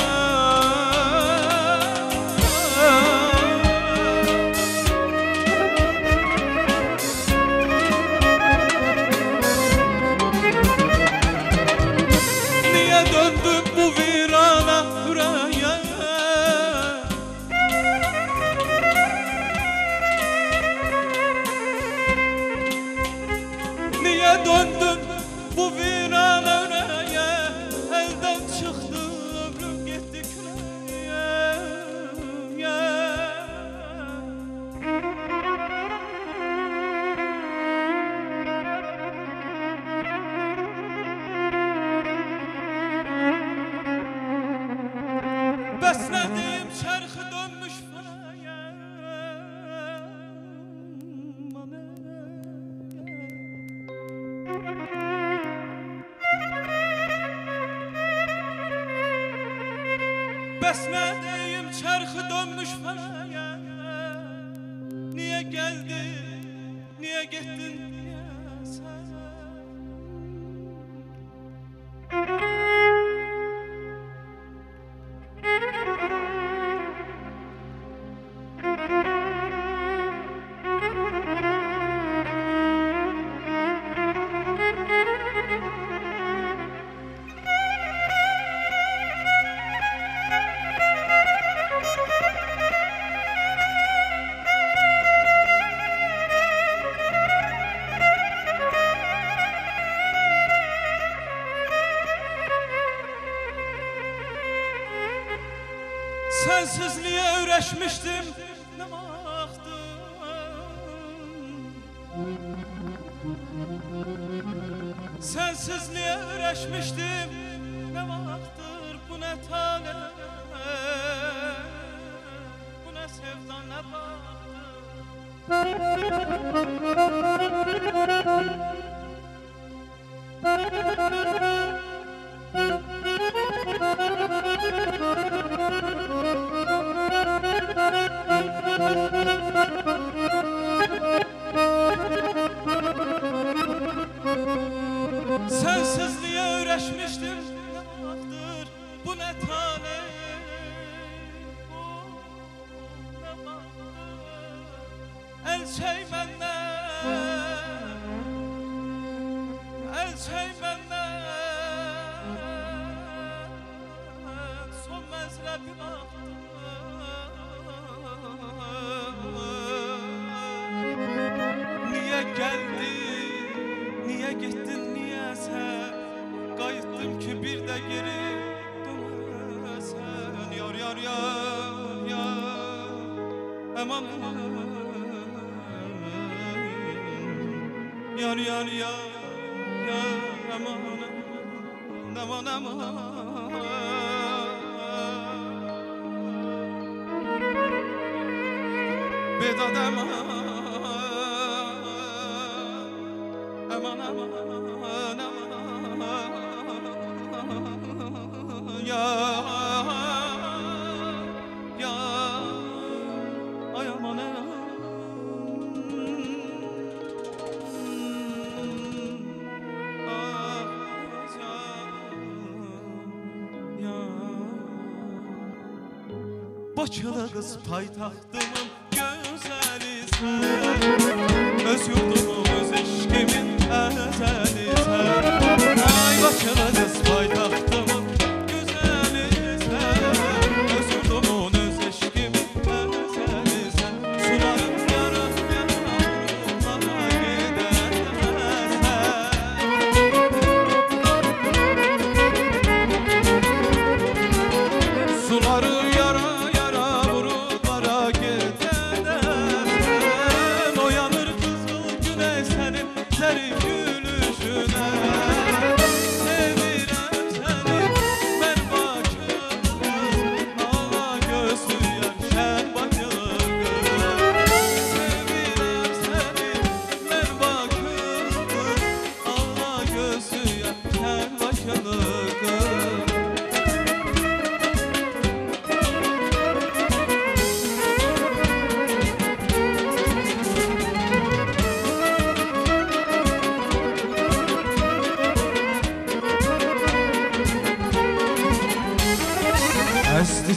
Niye döndün bu virana yüreğe? Niye döndün bu virana yüreğe? Elden çıktı ömrüm gitti küreye. Besledim çarkı dönmüş feleye. Besledim çarkı dönmüş feleye. Niye geldin, niye gittin, niye sen? Sensizliğe öğreşmiştim ne baktım. Sensizliğe öğreşmiştim ne vaktır. Bu ne tane, bu ne sevdan, ne sensizliğe öğreşmiştim ne vaktır. Bu ne tane, bu ne vaktır. El çey benden, el çey benden. Son mezrebi baktım. Niye geldin, niye gittin, niye sen? Kayıttım ki bir de geri dönmesen. Yar yar yar yar, aman aman. Yar yar yar yar, aman aman aman. Bedad aman, aman aman aman. Ya ya ay aman aman. Ah canım ya. Bakılı kız paytaxtımın gözəli sən. Öz yurdumun, öz eşkimin əzəli sən. Ay Bakılı qız paytaxtımın gözəli sən. Öz yurdumun, öz eşkimin əzəli sən.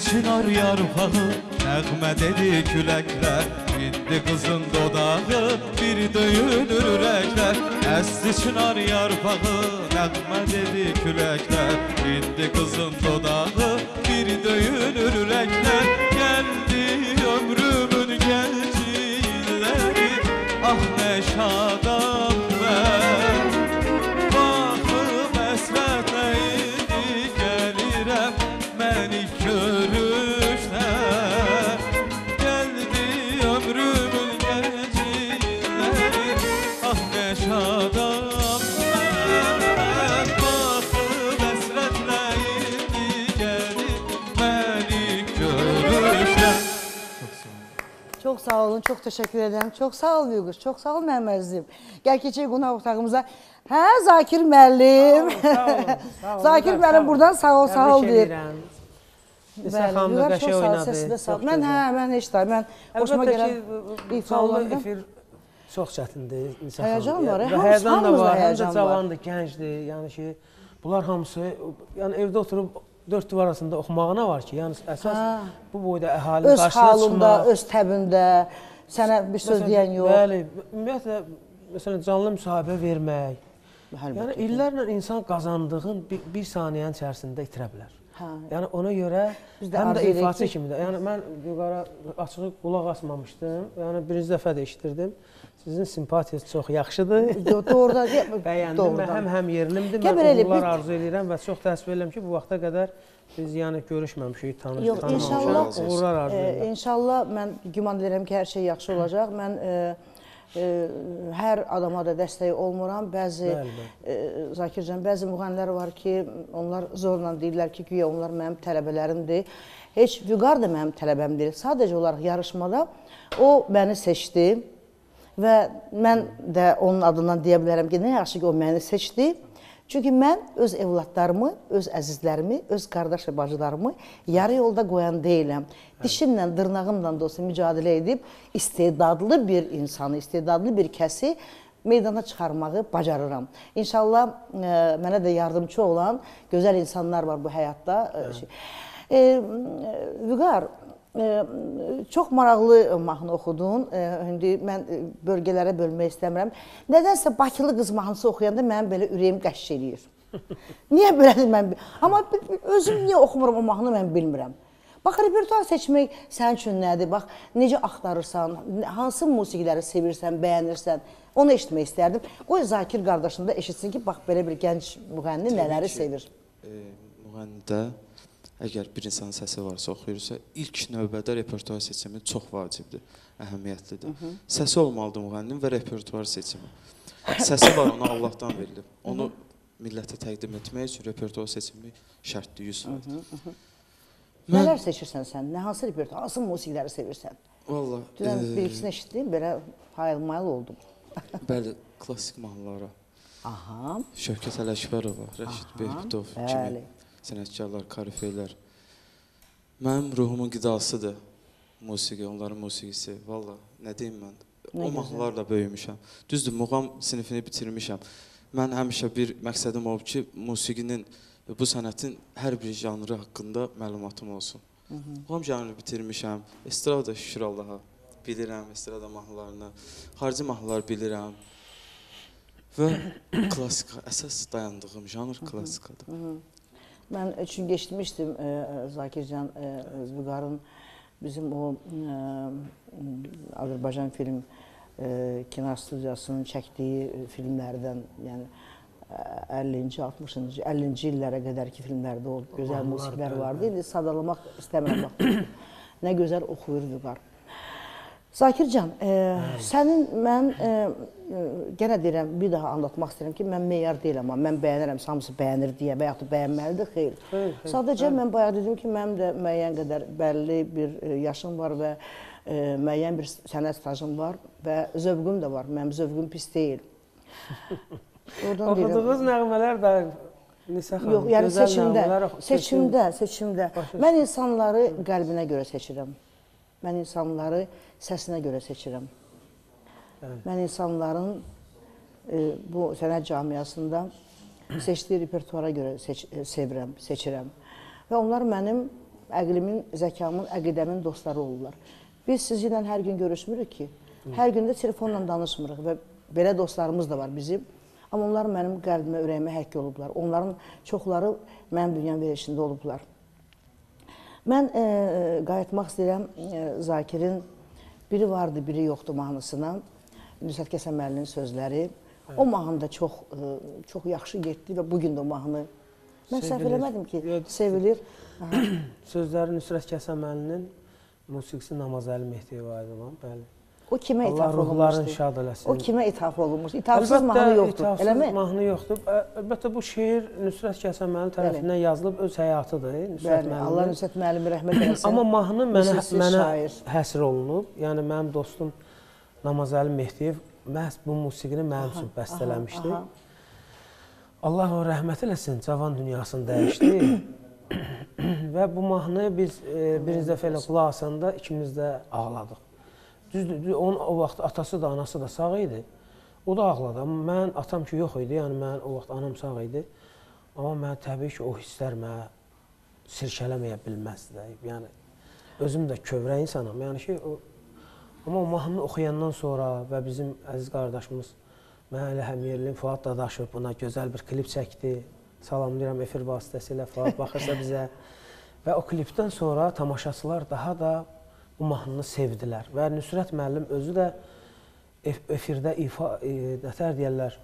çınar yarpağı nəğmə dedi küləklər İndi qızın dodağı bir döyünür ürəklər Əsli çınar yarpağı nəğmə dedi küləklər İndi qızın dodağı bir döyünür ürəklər Gəldi ömrümün gənc illəri Ah nə şadam mən Baxıb əsrətlə indi gəlirəm Məni görüşlər Gəldi ömrümün gənc illəri Ah nə şadam mən Baxıb əsrətlə indi gəlir Məni görüşlər Çox sağ olun, çox təşəkkür edirəm. Çox sağ ol Vüqar, çox sağ ol mənim əzizim. Gəl keçək qonaq otağımıza. Hə, Zakir müəllim. Sağ olun. Zakir müəllim buradan sağ ol, sağ ol deyir. Nisə xanım da qəşəng oynadı. Mən heç də, mən xoşuma gələn ifalarında. Efir çox çətindir. Həyəcan var, həyəcan da var, həm də həyəcan var. cavandır, gəncdir. Yəni ki, bunlar hamısı, yəni evdə oturub dörd divar arasında oxumağına var ki, yəni əsas bu boyda əhalinin qarşısına çıxmaq. Öz halında, öz təbində, sənə bir söz deyən yox. Bəli, ümumiyyətlə, məsələn, canlı müsahibə vermək, yəni illərlə insan qazandığın bir saniyənin içərisində itirə bilər. Yəni ona görə həm də ifaçı kimi də, yəni mən Vüqara açığı qulaq asmamışdım, yəni birinci dəfə də eşitirdim. Sizin simpatiyası çox yaxşıdır. Doğrudan. Bəyəndim və həm yerinimdir, mən uğurlar arzu edirəm və çox təəssüf edirəm ki, bu vaxta qədər biz yəni görüşməmişik, tanımamışıq, uğurlar arzu edirəm. İnşallah mən güman edirəm ki, hər şey yaxşı olacaq. Mən hər adama da dəstək olmuram. Zakircan, bəzi müğənilər var ki, onlar zorla deyirlər ki, güya onlar mənim tələbələrimdir. Heç Vüqar da mənim tələbəm deyil. Sadəcə olaraq yarışmada o məni seçdi və mən də onun adından deyə bilərəm ki, nə yaxşı ki, o məni seçdi. Çünki mən öz evladlarımı, öz əzizlərimi, öz qardaş və bacılarımı yarı yolda qoyan deyiləm. Dişimlə, dırnağımla da olsa mücadilə edib istedadlı bir insanı, istedadlı bir kəsi meydana çıxarmağı bacarıram. İnşallah mənə də yardımcı olan gözəl insanlar var bu həyatda. Vüqar, çox maraqlı mahnı oxudun. İndi mən bölgələrə bölmək istəmirəm. Nədənsə Bakılı qız mahnısı oxuyanda mənim belə ürəyim qəşş eləyir. Niyə belədir mən? Amma özüm niyə oxumuram o mahnı mən bilmirəm. Bax, repertuar seçmək sənin üçün nədir? Bax, necə axtarırsan, hansı musiqiləri sevirsən, bəyənirsən, onu eşitmək istərdim. Qoy Zakir qardaşım da eşitsin ki, bax, belə bir gənc müğənni nələri sevir. Müğənnidə əgər bir insanın səsi varsa, oxuyursa, ilk növbədə repertuar seçimi çox vacibdir, əhəmiyyətlidir. Səsi olmalıdır müğənninin və repertuar seçimi. Səsi var, ona Allahdan verilib. Onu millətə təqdim etmək üçün repertuar seçimi şərtdir, 100%. Nələr seçirsən sən? Hansı repertuar, hansı musiqiləri sevirsən? Valla... Dünən bir ikisini eşitdim, belə hayal-mayal oldum. Bəli, klassik mahnılara. Şövkət Ələkbərova, Rəşid Behbudov kimi sənətkarlar, karifeylər. Mənim ruhumun qidasıdır musiqi, onların musiqisi. Valla, nə deyim mən? O mahnılarla böyümüşəm. Düzdür, muğam sinifini bitirmişəm. Mən həmişə bir məqsədim olub ki, musiqinin, bu sənətin hər bir janrı haqqında məlumatım olsun. Muğam janrını bitirmişəm. Estrada şükür Allaha bilirəm, estrada mahnılarını. Xarici mahnılar bilirəm. Və klassika, əsas dayandığım janr klassikadır. Mən çünki eşitmişdim Zakircan Vüqarın bizim o Azərbaycan film kino studiyasının çəkdiyi filmlərdən, yəni 50-ci, 60-cı, 50-ci illərə qədərki filmlərdə o gözəl musiqilər vardı. İndi sadalamaq istəmirəm, nə gözəl oxuyur Vüqar. Zakircan, sənin mən genə deyirəm, bir daha anlatmaq istəyirəm ki, mən meyar deyiləm, amma mən bəyənirəm, hamısı bəyənir deyə və yaxud da bəyənməlidir, xeyr. Sadəcə mən bayaq dedim ki, mənim də müəyyən qədər bəlli bir yaşım var və müəyyən bir sənət stajım var və zövqüm də var, mənim zövqüm pis deyil. Oxuduğunuz nəğmələr də Nisə xanım, yox, yəni seçimdə. Mən insanları qəlbinə görə seçirəm. Mən insanları səsinə görə seçirəm. Mən insanların bu sənət camiasında seçdiyi repertuara görə seçirəm. Və onlar mənim əqlimin, zəkamın, əqidəmin dostları olurlar. Biz sizinlə hər gün görüşmürük ki, hər gün də telefonla danışmırıq və belə dostlarımız da var bizim. Amma onlar mənim qəlbimə, ürəyimə həkk olublar. Onların çoxları mənim dünyam verişində olublar. Mən qayıtmaq istəyirəm Zakirin Biri vardı, biri yoxdur mahnısına. Nüsrət Kəsəməlinin sözləri. O mahnı da çox yaxşı getdi və bugün də o mahnı. Mən səhv eləmədim ki, sevilir. Sözləri Nüsrət Kəsəməlinin, musiqisi Namazəli Mehdiyevaydın, bəli. O kimə ithaf Allah ruhlarını olunmuşdu? şad eləsin. O kimə ithaf olunmuşdu? İthafsız mahnı yoxdur, eləmi? İthafsız mahnı yoxdur. Əlbəttə bu şeir Nüsrət Kəsəməli tərəfindən yazılıb, öz həyatıdır. Bəli, Allah Nüsrət müəllimi rəhmət eləsin. Amma mahnı mənə həsr olunub. Yəni mənim dostum Namazəli Mehdiyev məhz bu musiqini mənim üçün bəstələmişdi. Allah o rəhmət eləsin, cavan dünyasını dəyişdi. Və bu mahnı biz birinci dəfə elə qulaq asanda ikimiz də ağladıq. Düzdür, onun o vaxt atası da, anası da sağ idi. O da ağladı. Amma mən atam ki, yox idi. Yəni, mən o vaxt anam sağ idi. Amma mən təbii ki, o hisslər mənə sirkələməyə bilməzdi. Yəni, özüm də kövrə insanam. Yəni ki, amma o mahnını oxuyandan sonra və bizim əziz qardaşımız mənə elə həmyerli Fuad Dadaşov buna gözəl bir klip çəkdi. Salamlayıram efir vasitəsilə, Fuad baxırsa bizə. Və o klipdən sonra tamaşaçılar daha da bu mahnını sevdilər və Nüsrət müəllim özü də efirdə nətər deyərlər,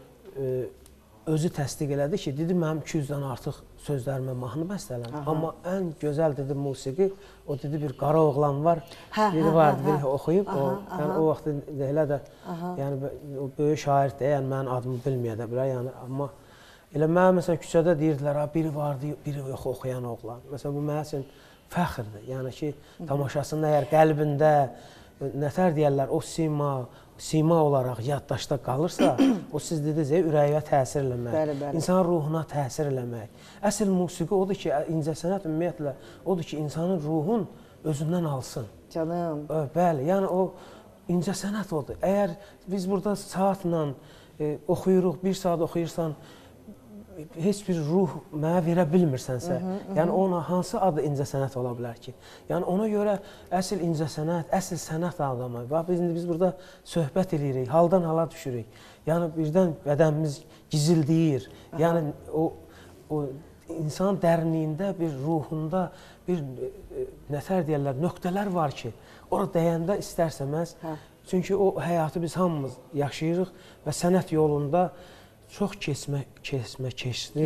özü təsdiq elədi ki, dedi mənim 200-dən artıq sözlərimə mahnı bəstələnir. Amma ən gözəl dedi musiqi, o dedi bir qara oğlan var, biri vardı, biri oxuyub, yəni o vaxt elə də, yəni o böyük şairdir, yəni mənim adımı bilməyə də bilər, yəni amma elə mənə məsələn küçədə deyirdilər, biri vardı, biri yox oxuyan oğlan. Məsələn bu mənim üçün fəxrdir. Yəni ki, tamaşasının əgər qəlbində nətər deyərlər, o sima olaraq yaddaşda qalırsa, o siz dediniz, ürəyə təsir eləmək, insanın ruhuna təsir eləmək. Əsl musiqi odur ki, incəsənət ümumiyyətlə odur ki, insanın ruhun özündən alsın. Canım. Bəli, yəni o incəsənət odur. Əgər biz burada saatla oxuyuruq, bir saat oxuyursan, heç bir ruh mənə verə bilmirsənsə, yəni ona hansı adı incəsənət ola bilər ki? Yəni ona görə əsl incəsənət, əsl sənət adamı. Bax, biz burada söhbət edirik, haldan hala düşürük. Yəni birdən bədənimiz gizildiyir. Yəni o insanın dərinliyində, bir ruhunda bir nətər deyərlər, nöqtələr var ki, ora dəyəndə istərsəməz. Çünki o həyatı biz hamımız yaşayırıq və sənət yolunda çox keçdi,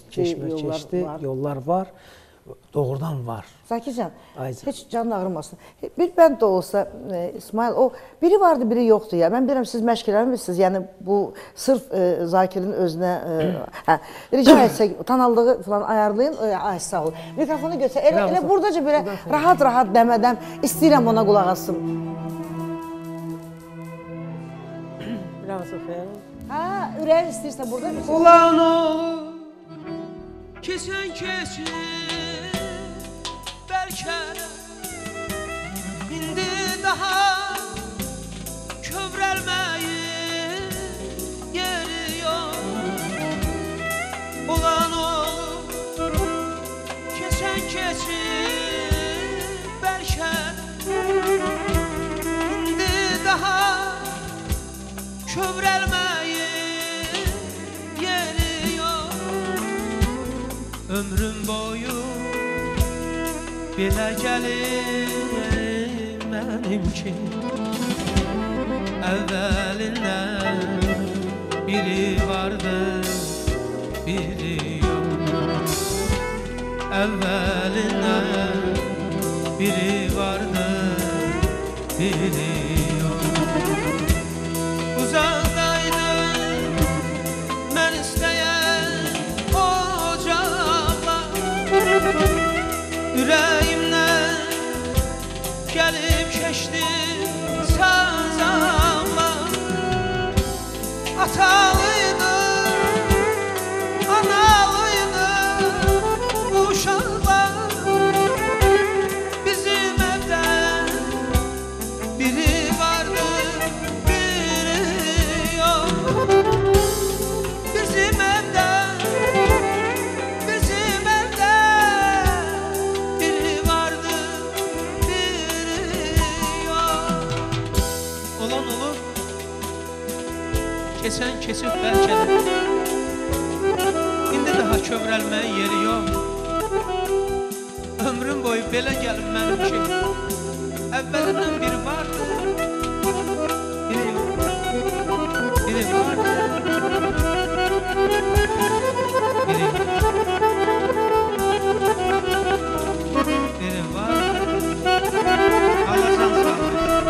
yollar var, doğrudan var. Zakircan, heç canın ağrımasın. Bir bənd də olsa, İsmail, o biri vardı, biri yoxdur ya. Mən bilirəm, siz məşq eləmişsiniz, yəni bu sırf Zakirin özünə, rica etsək, tanallığı falan ayarlayın, ay sağ ol. Mikrofonu götür, elə buradaca belə rahat-rahat demədən istəyirəm ona qulaq asım. Biraz oxuyalım. Ürəyin istəyirsə burada bir şey. Ulan olur, keçən keçir, bəlkə indi daha kövrəlməyin yeri yox. Ulan olur, keçən keçir, bəlkə indi daha kövrəlməyin yeri yox. Ömrüm boyu belə gəlir mənim ki, əvvəlindən biri vardı, biri yox. Əvvəlindən biri vardı, biri yox. Uzaqdaydı mən istəyən ocaqlar, ürəyimdən gəlib keçdi sazanlar. Atalıydı, analıydı uşaqlar, bizim evdə biri var. olan olur. Keçən keçib bəlkə də. İndi daha kövrəlməyin yeri yox. Ömrüm boyu belə gəlib mənim ki, əvvəlindən biri vardı, biri yox. Biri vardı, biri yox. Biri vardı. Allah can sağ olsun.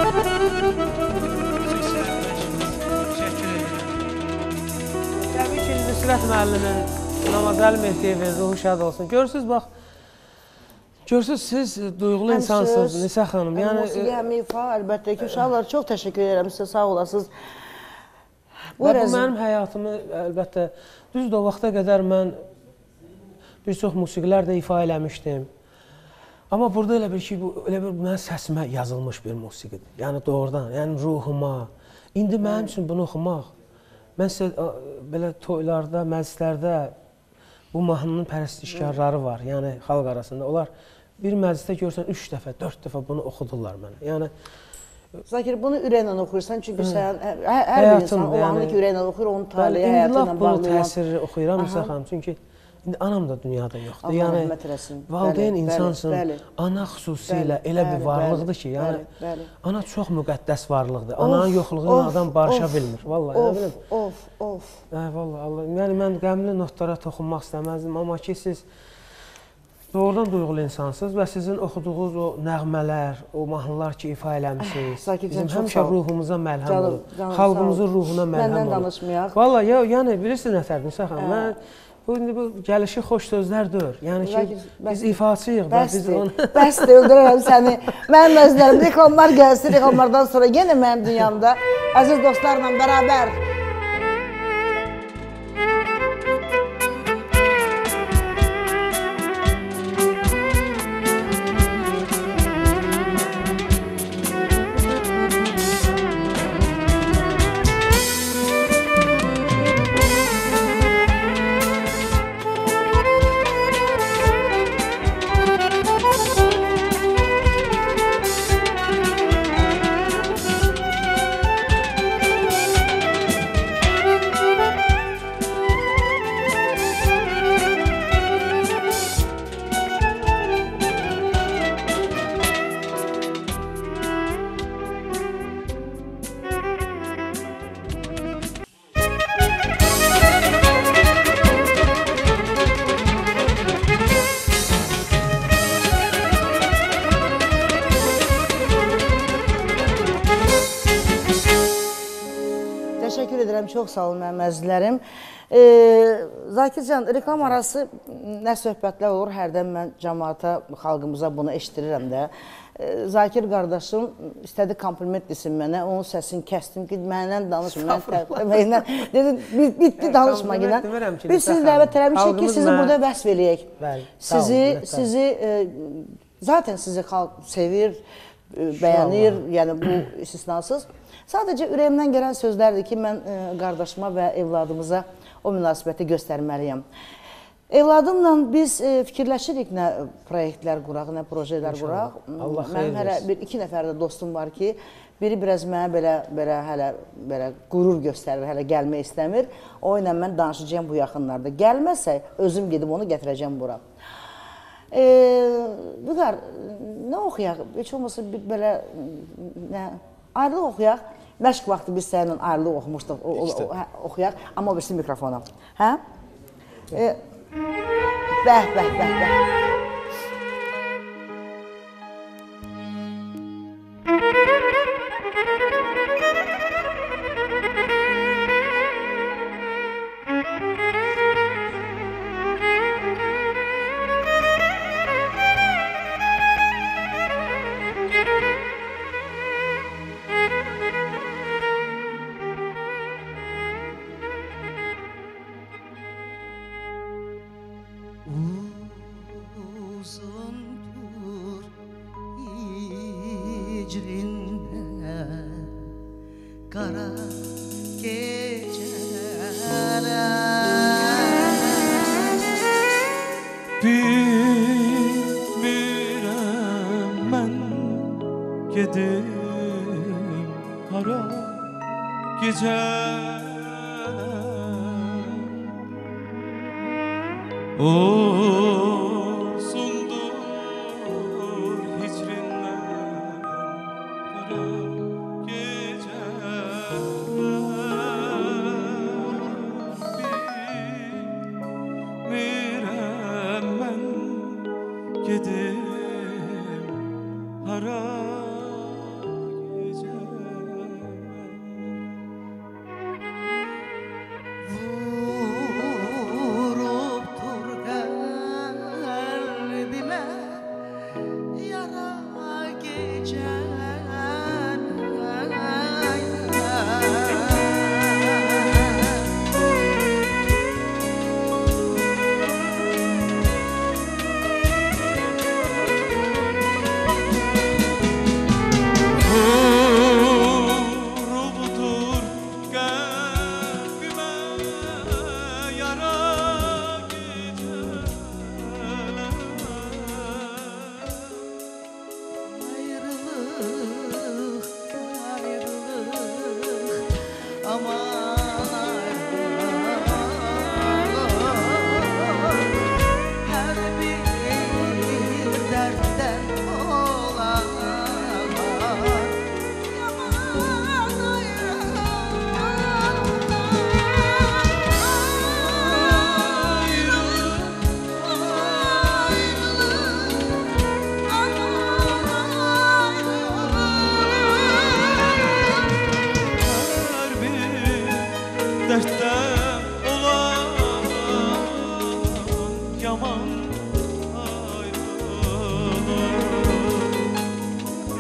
Teşekkür ederim. Təbii ki, Nüsrət müəllimin, Namazəli Mehdiyevin ruhu şad olsun. Görürsünüz, bax, görürsünüz, siz duyğulu insansınız, Nisə xanım. Yəni, musiqi, həm ifa, əlbəttə ki, uşaqlar çox təşəkkür edirəm sizə, sağ olasınız. Və bu mənim həyatımı, əlbəttə, düzdür, o vaxta qədər mən bir çox musiqilər də ifa eləmişdim. Amma burada elə bir ki, elə bir mənim səsimə yazılmış bir musiqidir. Yəni doğrudan, yəni ruhuma. İndi mənim üçün bunu oxumaq. Mən sizə belə toylarda, məclislərdə bu mahnının pərəstişkarları var, yəni xalq arasında. Onlar bir məclisdə görsən 3 dəfə, 4 dəfə bunu oxudurlar mənə. Yəni Zakir, bunu ürəklə oxuyursan, çünki sən hər bir insan o anı ki, ürəklə oxuyur, onun talihi, həyatı ilə bağlı. Bu təsiri oxuyuram Nisə xanım, çünki indi anam da dünyada yoxdur. Yəni, valideyn insansın, ana xüsusilə elə bir varlıqdır ki, yəni, ana çox müqəddəs varlıqdır. Ananın yoxluğu ilə adam barışa bilmir. Vallahi, nə bilim. Vallahi, yəni, mən qəmli notlara toxunmaq istəməzdim, amma ki, siz doğrudan duyğulu insansınız və sizin oxuduğunuz o nəğmələr, o mahnılar ki, ifa eləmişsiniz, bizim həmişə ruhumuza məlhəm olur, xalqımızın ruhuna məlhəm olur. Məndən danışmayaq. Vallahi, yəni, bilirsiniz nətər, Nisə xanım, bu gəlişi xoş sözlər deyil. Yəni ki, biz ifaçıyıq. Bəsdir, öldürərəm səni. Mənim özlərim, reklamlar gəlsin, reklamlardan sonra yenə mənim dünyamda əziz dostlarla bərabər. Təşəkkür edirəm, çox sağ olun mənim əzizlərim. Zakircan, reklam arası nə söhbətlər olur, hərdən mən cəmaata, xalqımıza bunu eşitirirəm də. Zakir qardaşım istədi kompliment desin mənə, onun səsini kəsdim ki, məndən danışma, dedim, bitdi danışma gidən. Biz sizi dəvət eləmişik ki, sizi burada vəsf eləyək. Sizi, zaten sizi xalq sevir, bəyənir, yəni bu istisnasız. Sadəcə ürəyimdən gələn sözlərdir ki, mən qardaşıma və evladımıza o münasibəti göstərməliyəm. Evladımla biz fikirləşirik nə proyektlər quraq, nə projelər quraq. Mənim hələ iki nəfər də dostum var ki, biri biraz mənə belə qürur göstərir, hələ gəlmək istəmir. O ilə mən danışacağım bu yaxınlarda. Gəlməsə, özüm gedib onu gətirəcəm bura. Vüqar, nə oxuyaq? Heç olmasa belə ayrılıq oxuyaq. Məşq vaxtı biz səninlə ayrılıq oxumuşduq, oxuyaq. Amma o birisi mikrofona. Hə? Bəh. Uzundur hicrinle kara geceler Bilmirəm mən gedim hara hara gece o sundur hicrinden kara gece bilmirem ben gedim hara gece Vurup dur kalbime yara gecen Vuruptur kalbime yara geceler Ayrılık, ayrılık, aman ayrılık. Her bir dertten olan yaman her bir dertten olan yaman ayrılık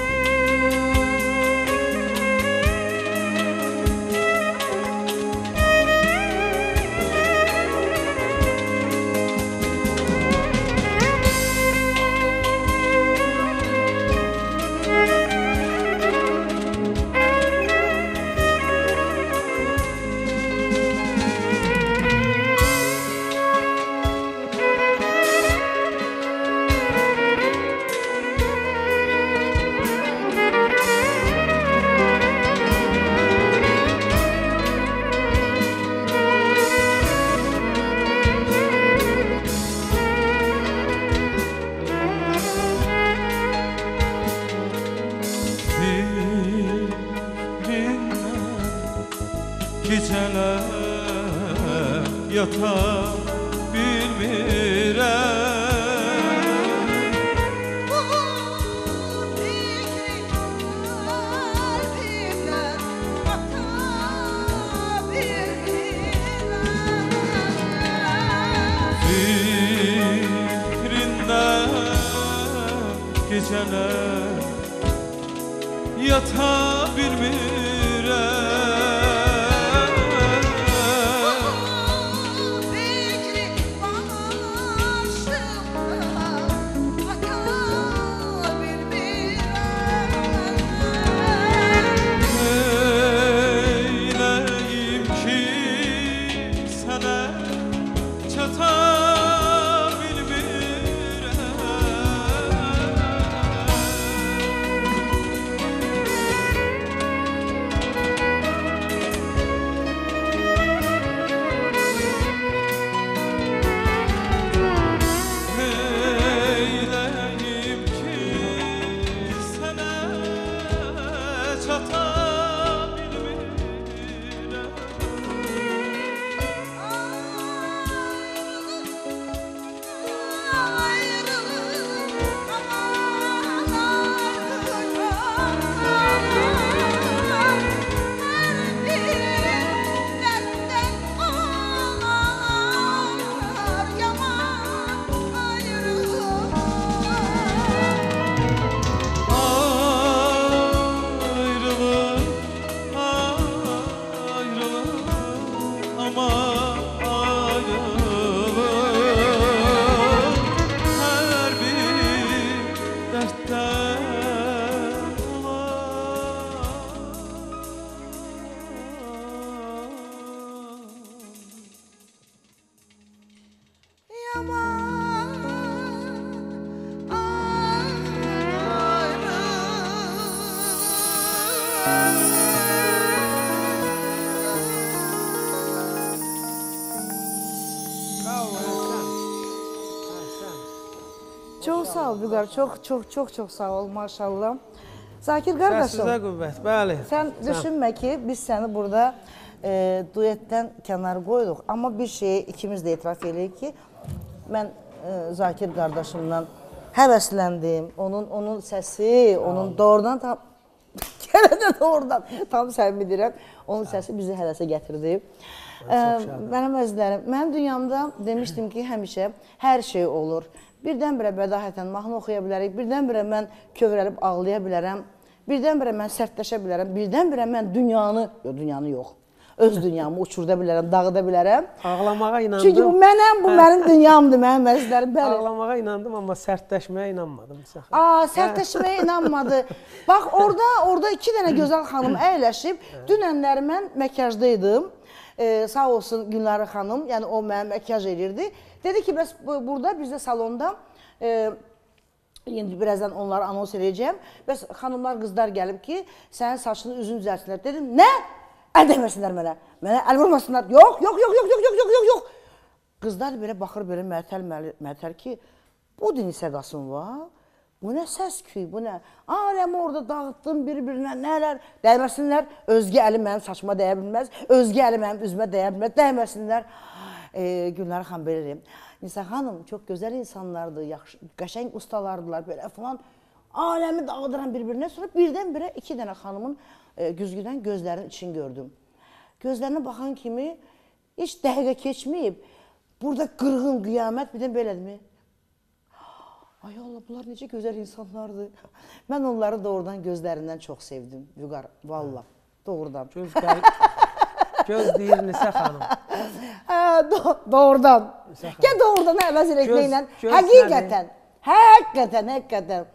Geceler yata bilmirem fikrinden geceler yata bilmirem Neyleyim ki sana çata bilmirem Çox sağ ol Vüqar, çox sağ ol maşallah. Zakir Sizə qardaşım, qüvvət, bəli. sən düşünmə ki, biz səni burada duetdən kənar qoyduq. Amma bir şeyi ikimiz də etiraf edirik ki, mən Zakir qardaşımdan həvəsləndim. Onun səsi, onun doğrudan tam, yenə də doğrudan tam səmimi deyirəm. Onun səsi bizi həvəsə gətirdi. Mənim əzizlərim, mənim dünyamda demişdim ki, həmişə hər şey olur. Birdən-birə bədahətən mahnı oxuya bilərik, birdən-birə mən kövrəlib ağlaya bilərəm, birdən-birə mən sərtləşə bilərəm, birdən-birə mən dünyanı yox, öz dünyamı uçurda bilərəm, dağıda bilərəm. Ağlamağa inandım. Çünki bu mənim dünyamdır, mənim əzizlərim. Ağlamağa inandım, amma sərtləşməyə inanmadım. Sərtləşməyə inanmadı. Bax, orada iki dənə gözəl xanım əyləşib, dünənləri mən məkyajda sağ olsun Günləri xanım, yəni o mənim məkyaj edirdi. Dedi ki, bəs burada bizdə salonda, indi birazdan onları anons edəcəyəm, bəs xanımlar, qızlar gəlib ki, sənin saçını, üzünü düzəltsinlər. Dedim, nə? Əl dəyməsinlər mənə, əl vurmasınlar. Yox. Qızlar belə baxır, belə mətəl ki, bu dini sədasın var, bu nə səs-küy, bu nə? Aləmi orada dağıtdım bir-birinə, nələr, dəyməsinlər, özgə əli mənim saçıma dəyə bilməz, özgə əli mənim üzümə dəyə bilməz, dəyməsinlər. Günləri xan belə deyim. Nisa xanım çox gözəl insanlardır, qəşəng ustalardılar, belə falan. Aləmi dağıdıran bir-birinə, sonra birdən-birə iki dənə xanımın güzgüdən gözlərinin içini gördüm. Gözlərinə baxan kimi heç dəqiqə keçməyib, burada qırğın, qiyamət bir də belədirmi? Ay Allah, bunlar necə gözəl insanlardır. Mən onları doğrudan gözlərindən çox sevdim, Vüqar, valla, doğrudan. Göz deyir Nisə xanım. Doğrudan. Gəl doğrudan əvəz eləkməklə. Həqiqətən.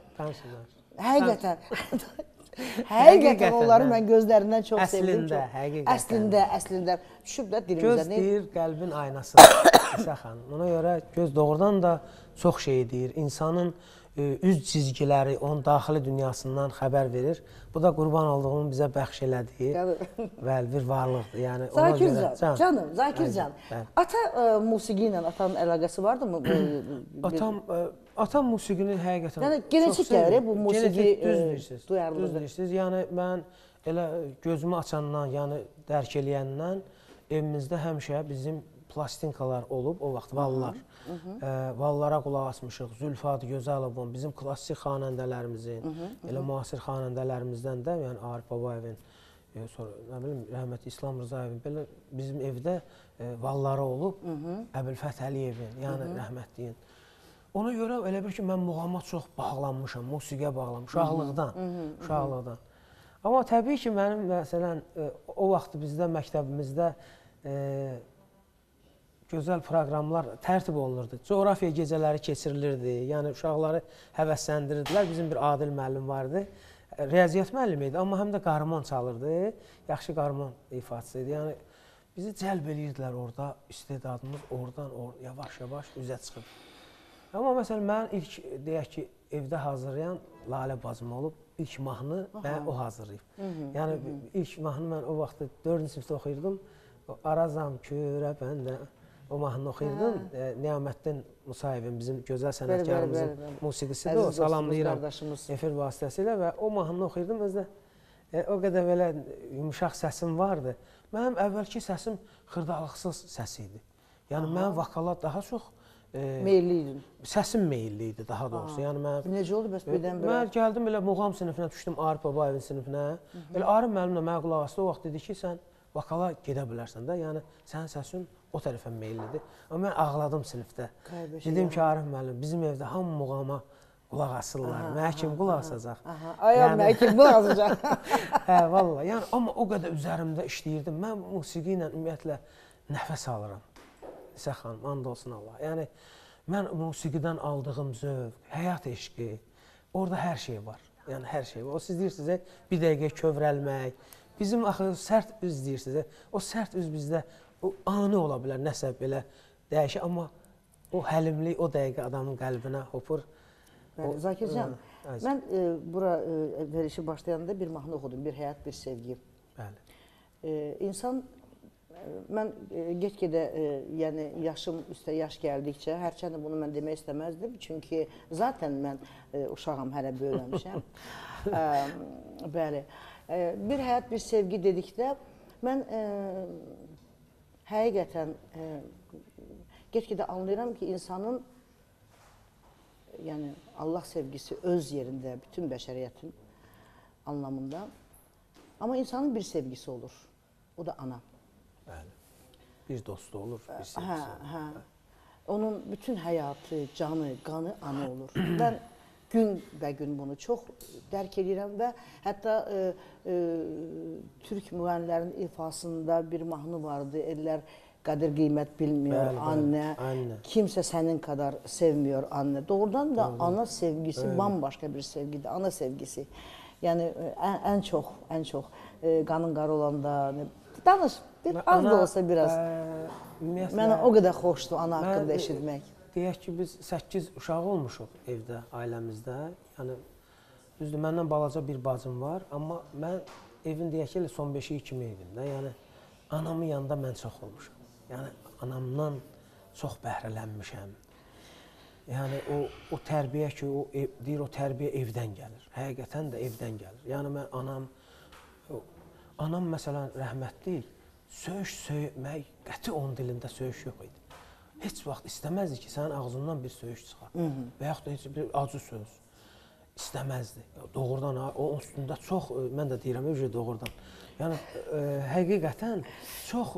Həqiqətən onları mən gözlərindən çox sevdim. Əslində. Düşüb də dilimizdə. Göz deyir qəlbin aynasıdır Nisə xanım. Ona görə göz doğrudan da çox şey deyir. İnsanın üz cizgiləri onun daxili dünyasından xəbər verir. Bu da qurban olduğum bizə bəxş elədiyi bir varlıqdır. Zakircan, ata musiqi ilə atanın əlaqəsi vardı mı? Atam musiqini həqiqətən yəni genetik gəlir bu musiqi duyarlılığı. Düz deyirsiniz. Yəni mən elə gözümü açandan, yəni dərk eləyəndən evimizdə həmişə bizim plastinkalar olub, o vaxt vallar. Vallara qulaq asmışıq. Zülfat Gözəlovun, bizim klassik xanəndələrimizin, elə müasir xanəndələrimizdən də, yəni Arif Babayevin, rəhmətli İslam Rızayevin, belə bizim evdə valları olub, Əbülfət Əliyevin, yəni rəhmətliyin. Ona görə elə bir ki, mən muğama çox bağlanmışam, musiqiyə bağlanmışam, uşaqlıqdan. Amma təbii ki, mənim, məsələn, o vaxt bizdə, məktəbimizdə gözəl proqramlar tərtib olunurdu. Coğrafiya gecələri keçirilirdi, yəni uşaqları həvəsləndirdilər. Bizim bir Adil müəllim vardı, riyaziyyat müəllimi idi, amma həm də qarmon çalırdı, yaxşı qarmon ifaçısı idi. Yəni bizi cəlb edirdilər orada, istedadımız oradan yavaş-yavaş üzə çıxıb. Amma məsələn, mən ilk, deyək ki, evdə hazırlayan Lalə bacım olub, ilk mahnı mən o hazırlayıb. Yəni ilk mahnı mən o vaxt 4-cü sinifdə oxuyurdum, Arazam kürə bəndə. O mahnını oxuyurdum, Niyaməddin Musayevin, bizim gözəl sənətkarımızın musiqisidir, o salamlayıram efir vasitəsilə və o mahnını oxuyurdum, özdə o qədər belə yumuşaq səsim vardı. Mənim əvvəlki səsim xırdalıqsız səs idi. Yəni mən vokala daha çox meyilliydin. Səsim meyilli idi daha doğrusu. Necə oldu bəs birdən-birə? Mən gəldim, elə muğam sinifinə düşdüm, Arif Babayevin sinifinə. Elə Arif müəllimlə mənə qulaq asdı, o vaxt dedi ki, sən vokala gedə bilərsən də, yəni sənin səsin o tərəfə meyillidir. Amma mən ağladım sinifdə. Dedim ki, Arif müəllim, bizim evdə hamı muğama qulaq asırlar. Mənə kim qulaq asacaq? Mənə kim qulaq asacaq? Hə, valla. Yəni, amma o qədər üzərimdə işləyirdim. Mən musiqi ilə ümumiyyətlə nəfəs alıram. Nisə xanım, and olsun Allah. Yəni, mən musiqidən aldığım zövq, həyat eşqi, orada hər şey var. Yəni, hər şey var. O siz deyirsiniz, bir dəqiqə kövrəlmək, bizim axı sərt üz deyirsiniz, o sərt üz bizdə o ani ola bilər, nəsə belə dəyişir, amma o həlimlik o dəqiqə adamın qəlbinə hopur. Zakircan, mən bura verişi başlayanda bir mahnı oxudum, bir həyat, bir sevgi. Bəli. İnsan mən get-gedə, yəni yaşım üstə yaş gəldikcə, hərçənd bunu mən demək istəməzdim. Çünki zaten mən uşağım, hələ böyüləmişəm. Bəli. Bir həyat, bir sevgi dedikdə, mən həqiqətən get-gedə anlayıram ki, insanın yəni Allah sevgisi öz yerində, bütün bəşəriyyətin anlamında. Amma insanın bir sevgisi olur. O da ana. Bəli. Bir dostu olur, bir sevgisi olur. Onun bütün həyatı, canı, qanı ana olur. Mən gün və gün bunu çox dərk edirəm və hətta türk müğənnilərin ifasında bir mahnı vardı. Eller qədir qiymət bilmiyor, anne. Kimsə sənin kadar sevmiyor anne. Doğrudan da ana sevgisi bambaşqa bir sevgidir, ana sevgisi. Yəni ən çox qanın qara olanda danış, az da olsa biraz. Mənə o qədər xoşdur ana haqqında eşitmək. Deyək ki, biz 8 uşaq olmuşuq evdə, ailəmizdə. Yəni, düzdür, məndən balaca bir bacım var, amma mən evin deyək ki, son 5-i kimi evimdə. Yəni, anamın yanında mən çox olmuşam. Yəni, anamdan çox bəhrələnmişəm. Yəni, o tərbiyə ki, deyir, o tərbiyə evdən gəlir. Həqiqətən də evdən gəlir. Yəni, mən anam məsələn, rəhmətli, söymək, qəti onun dilində söyüş yox idi. Heç vaxt istəməzdi ki, sənin ağzından bir söyüş çıxar. Və yaxud da heç bir acı söz istəməzdi. Doğrudan, onun üstündə çox, mən də deyirəm, doğrudan. Yəni, həqiqətən çox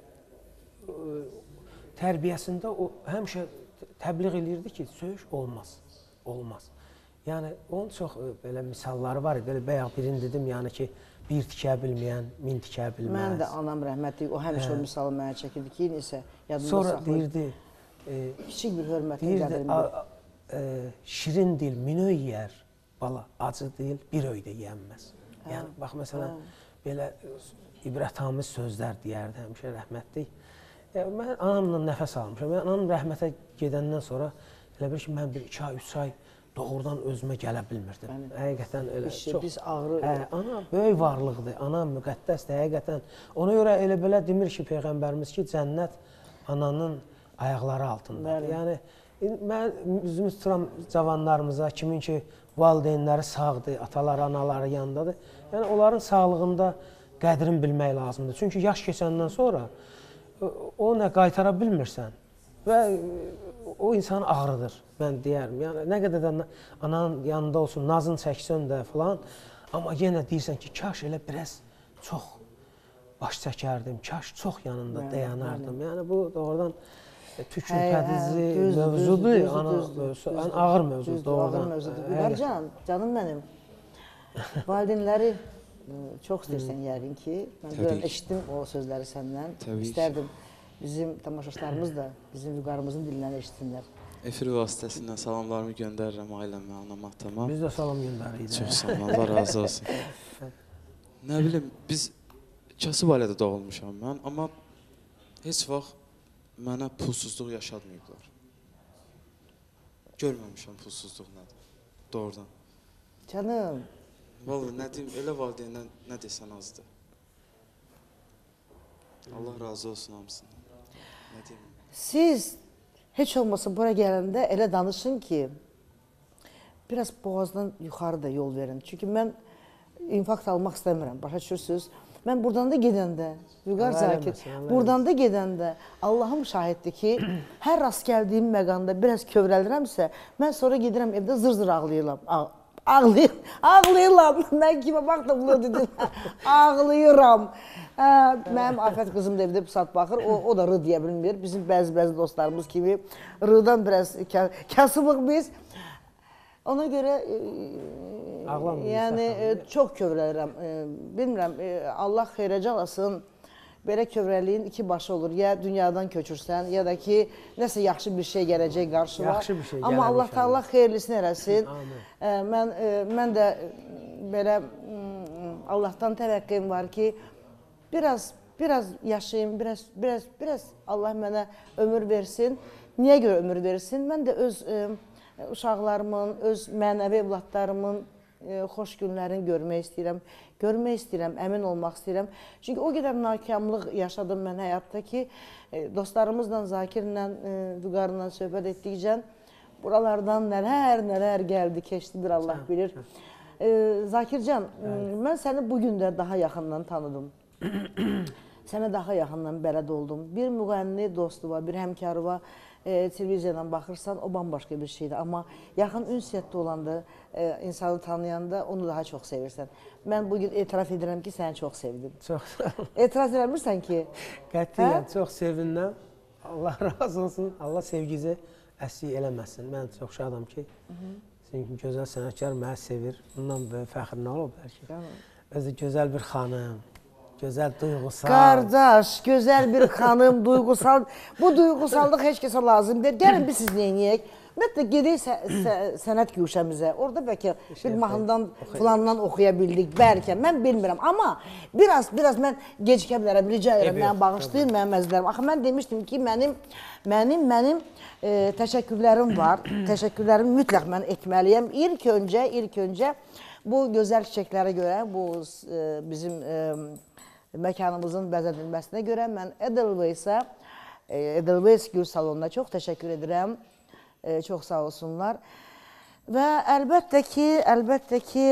tərbiyəsində o həmişə təbliğ edirdi ki, söyüş olmaz, olmaz. Yəni, onun çox belə misalları var idi. Belə bayaq birini dedim, yəni ki, bir tikə bilməyən, min tikə bilməz. Mən də anam rəhmətli, o həmişə o misalı mənə çəkirdi ki, nəsə yadımda sonra saxlayır. deyirdi, kiçik bir hörmətin qədrini. Şirin dil minö yeyər, bala, acı dil bir öydə yeyənməz. Yəni, bax, məsələn, belə ibrətamiz sözlər deyərdi həmişə rəhmətli. Mən anamla nəfəs almışam. Anam rəhmətə gedəndən sonra elə bir ki, mən bir 2 ay, 3 ay doğrudan özümə gələ bilmirdim. Həqiqətən elə çox. Biz ağrı. Ana böyük varlıqdır, ana müqəddəsdir, həqiqətən. Ona görə elə belə demir ki, Peyğəmbərimiz ki, cənnət ananın ayaqları altındadır. Yəni, mən üzümü tuturam cavanlarımıza, kimin ki, valideynləri sağdır, ataları, anaları yanındadır. Yəni, onların sağlığında qədrini bilmək lazımdır. Çünki yaş keçəndən sonra o nə qaytara bilmirsən və o insanı ağrıdır, mən deyərəm. Yəni, nə qədər də ananın yanında olsun, nazın çəksən də falan, amma yenə deyirsən ki, kaş elə biraz çox baş çəkərdim, kaş çox yanında dayanardım. Yəni, bu doğrudan tükürpədici mövzudur, ən ağır mövzudur, doğrudan. Vüqarcan, canım mənim, valideynləri çox istəyirsən yəqin ki, mən eşitdim o sözləri səndən, istərdim. Bizim tamaşaçılarımız da bizim Vüqarımızın dilindən eşitsinlər. Efir vasitəsindən salamlarımı göndərirəm ailəmə, anama, atama. Biz də salam göndəririk. Çox sağ olun, Allah razı olsun. Nə bilim, biz kasıb ailədə doğulmuşam mən, amma heç vaxt mənə pulsuzluq yaşatmayıblar. Görməmişəm pulsuzluq nədir, doğrudan. Canım. Vallahi nə deyim, elə valideyndən nə desən azdır. Allah razı olsun hamısından. Siz heç olmasa bura gələndə elə danışın ki, biraz boğazdan yuxarı da yol verin. Çünki mən infarkt almaq istəmirəm, başa düşürsünüz. Mən buradan da gedəndə, Vüqar Zakir, buradan da gedəndə Allahım şahiddir ki, hər rast gəldiyim məqamda biraz kövrəlirəmsə, mən sonra gedirəm evdə zır-zır ağlayıram. Ağlayıram. Mən kimə baxdım, bunu dedim, ağlayıram. Mənim Afət qızım da evdə bu saat baxır, o da rı deyə bilmir. Bizim bəzi dostlarımız kimi rıdan biraz kasıbıq biz. Ona görə yəni çox kövrəlirəm. Bilmirəm, Allah xeyrəcə alasın. Belə kövrəliyin 2 başı olur. Ya dünyadan köçürsən, ya da ki, nəsə yaxşı bir şey gələcək qarşıma. Yaxşı bir şey gələr. Amma Allah Taala xeyirlisini eləsin. Mən də belə Allahdan təvəqqəm var ki, biraz yaşayayım, biraz Allah mənə ömür versin. Niyə görə ömür versin? Mən də öz uşaqlarımın, öz mənəvi evlatlarımın xoş günlərini görmək istəyirəm, əmin olmaq istəyirəm. Çünki o qədər nakamlıq yaşadım mən həyatda ki, dostlarımızla, Zakirlə, Vüqarla söhbət etdikcə buralardan nələr gəldi, keçdi bir Allah bilir. Zakircan, mən səni bugün də daha yaxından tanıdım. Sənə daha yaxından bələd oldum. Bir müğənni dostu var, bir həmkarı var. Televiziyadan baxırsan, o bambaşqa bir şeydir. Amma yaxın ünsiyyətdə olanda, insanı tanıyanda onu daha çox sevirsən. Mən bugün etiraf edirəm ki, səni çox sevdim. Çox sağ ol. Etiraz eləmirsən ki? Qətiyyən, çox sevindim. Allah razı olsun, Allah sevginizi əslik eləməsin. Mən çox şadam ki, çünki gözəl sənətkar məni sevir. Bundan böyük fəxr nə ola bilər ki? Özü gözəl bir xanım, gözəl duygusal. Qardaş, gözəl bir xanım, duygusal. Bu duygusallıq heç kəsə lazım deyil. Gəlin biz siz neyiniyək? Ümumiyyətlə, gedək sənət güşəmizə. Orada bəlkə bir mahnıdan, filandan oxuya bildik, bəlkə. Mən bilmirəm. Amma biraz mən gecikə bilərəm, rica edirəm, mənə bağışlayın, mənim əzizlərim. Axı, mən demişdim ki, mənim təşəkkürlərim var. Təşəkkürlərimi mütləq mən etməliyəm. İlk öncə bu gözəl çiçəklərə görə, bu bizim məkanımızın bəzədilməsinə görə mən Edelweiss Gül Salonuna çox təşəkkür edirəm. Çox sağ olsunlar. Və əlbəttə ki,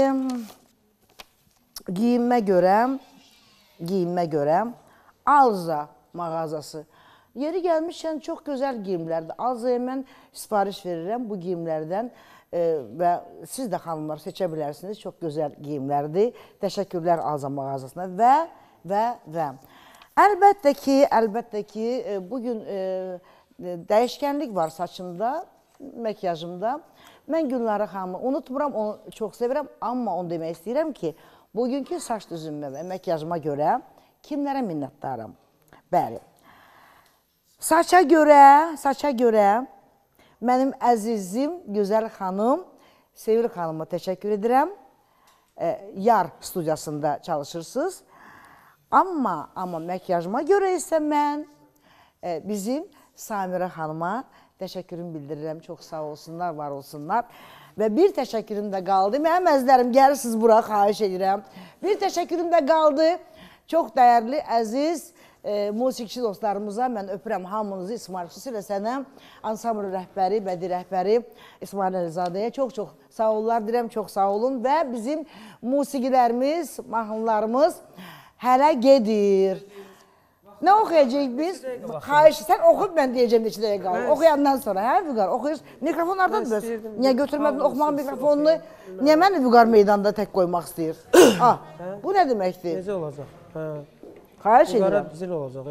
geyinmə görə Alza mağazası. Yeri gəlmişkən çox gözəl geyimlərdir. Alzaya mən sipariş verirəm bu geyimlərdən və siz də xanımlar seçə bilərsiniz. Çox gözəl geyimlərdir. Təşəkkürlər Alza mağazasına və əlbəttə ki, bugün dəyişkənlik var saçımda, məkyajımda. Mən Gülnara xanımı unutmuram, onu çox sevirəm, amma onu demək istəyirəm ki, bugünkü saç düzümə və məkyajıma görə kimlərə minnətdaram? Bəli, saça görə mənim əzizim, gözəl xanım, Sevil xanıma təşəkkür edirəm. Yar studiyasında çalışırsınız. Amma məkyajıma görə isə mən bizim Samirə xanıma təşəkkürümü bildirirəm. Çox sağ olsunlar, var olsunlar. Və bir təşəkkürüm də qaldı. Mənim əzizlərim, gəlirsiniz bura, xahiş edirəm. Bir təşəkkürüm də qaldı. Çox dəyərli, əziz musiqiçi dostlarımıza mən öpürəm hamınızı. İsmail xüsusilə sənə, ansambl rəhbəri, bədii rəhbəri İsmail Əlizadəyə çox-çox sağ olunlar deyirəm, çox sağ olun. Və bizim musiqilərimiz, mahnılarımız hələ gedir. Nə oxuyacaq biz? Xahiş, sən oxuyub mən deyəcəm neçə dəqiqə qalır. Oxuyandan sonra, hə Vüqar? Oxuyuruz. Mikrofon haradadır? Niyə götürmədin oxumağın mikrofonunu? Niyə məni Vüqar meydanda tək qoymaq istəyir? Bu nə deməkdir? Necə olacaq? Xahiş edirəm. Vüqara zil olacaq,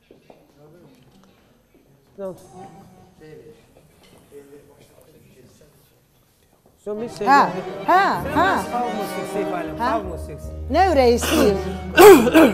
Nə ürək istəyir?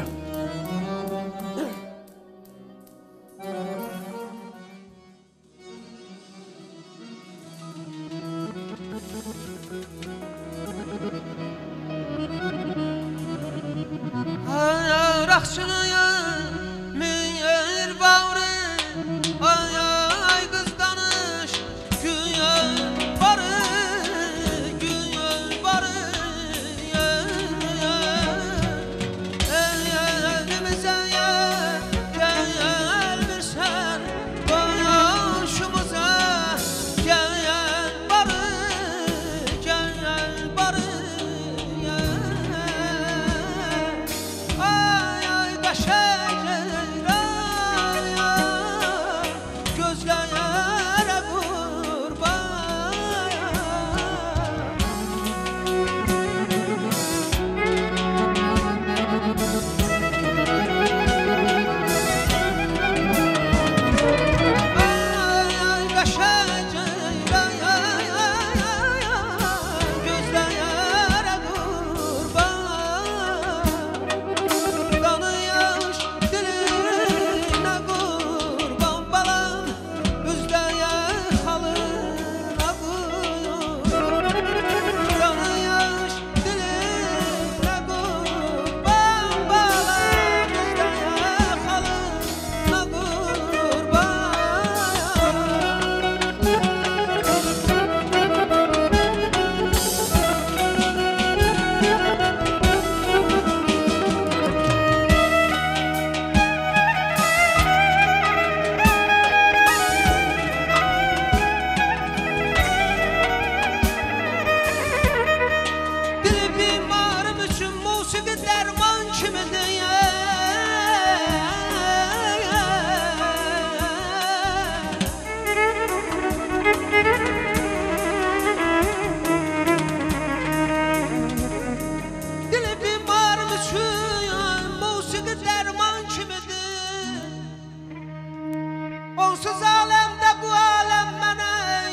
Sonsuz alemde bu alem mənə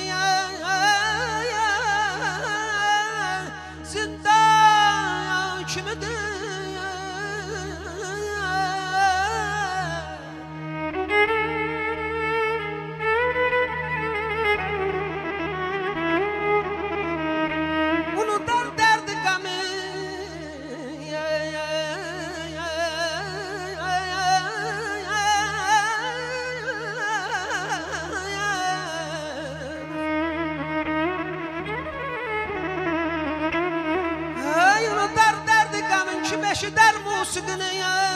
zindan kimidir. Unudan derdi qəmi eşidər musiqini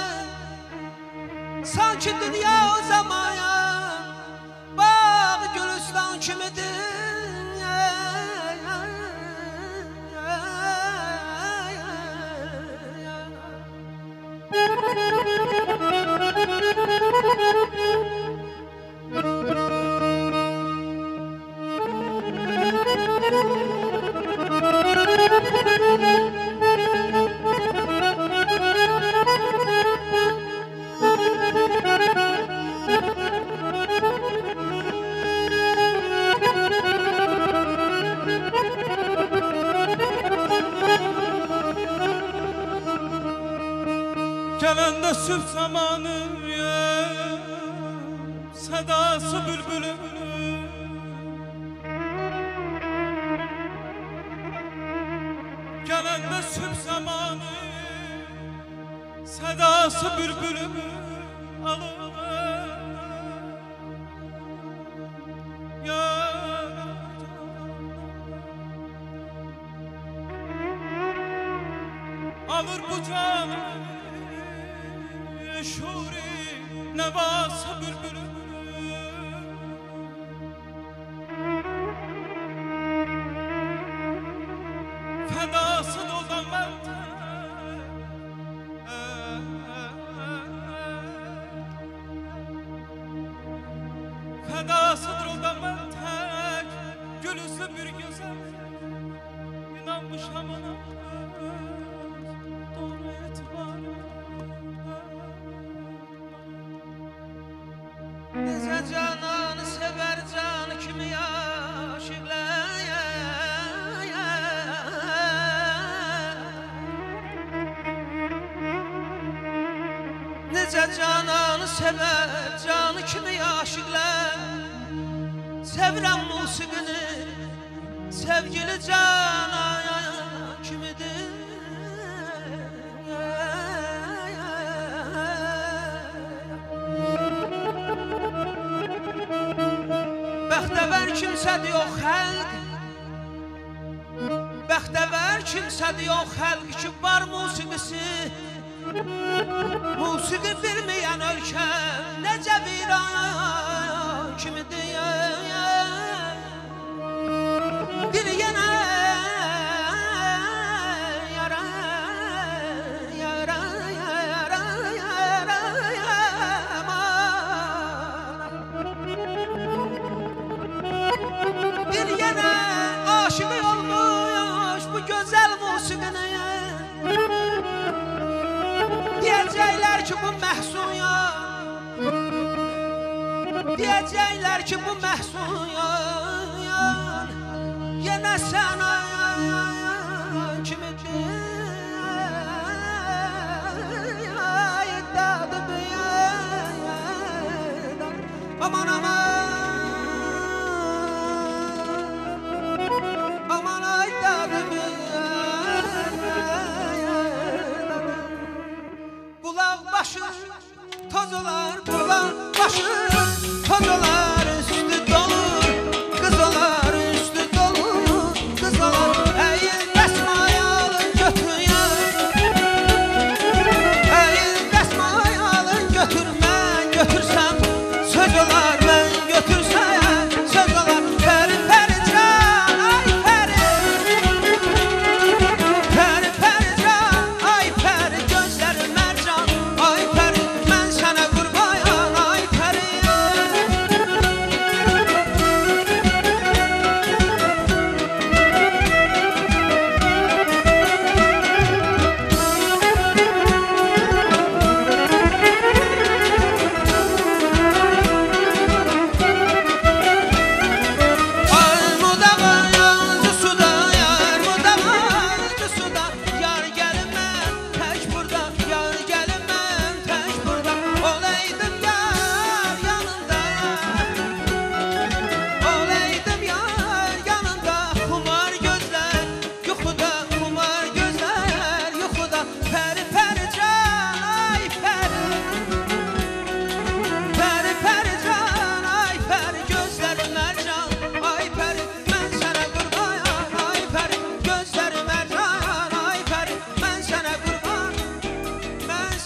sanki dünya o zamaya bağ gülistan kimidir. Gələndə sübh zamanı sədası bülbülüm. Gələndə sübh zamanı sədası bülbülüm alır. Alır bu canı şuri nevası bülbülüm. Fedası doldan məndə fedası doldan mən tək gülüsü bir gözəl inanmışam ona doğru etibarım. Necə cananı sevər canı kimi aşıqlar. Necə cananı sevər canı kimi aşıqlar. Sevirəm musiqini sevgili cana kimidir. Bəxtəvər kimsədir o xəlq, bəxtəvər kimsədir o xəlq ki var musiqisi. Musiqi bilməyən ölkəm necə viran kimidir. Dil yenə yara yara yara yara bir yenə aşığı olmuş bu gözəl musiqini. Diyəcəklər ki bu məhsun diyəcəklər ki bu məhsun yenə sənə kimidir. Aman aman aman ay dadım. Bulaq başı toz olar, bulaq başı toz olar, üstü dolur, qız olar, üstü dolur, qız olar. Əyil dəsmayalın götür əyil dəsmayalın götür, mən götürsəm söz olar, mən götürsəm söz olar. Pəri pəri can, ay pəri pəri pəri can, ay pəri gözləri mərcan, ay pəri mən sənə qurbayan, ay pəri.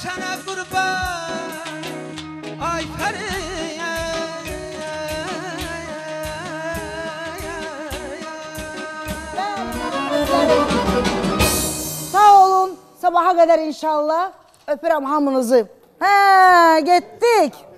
sənə qurban Ay Fəriyə Sağ olun. Sabaha kadar inşallah. Öpürəm hamınızı. Getdik.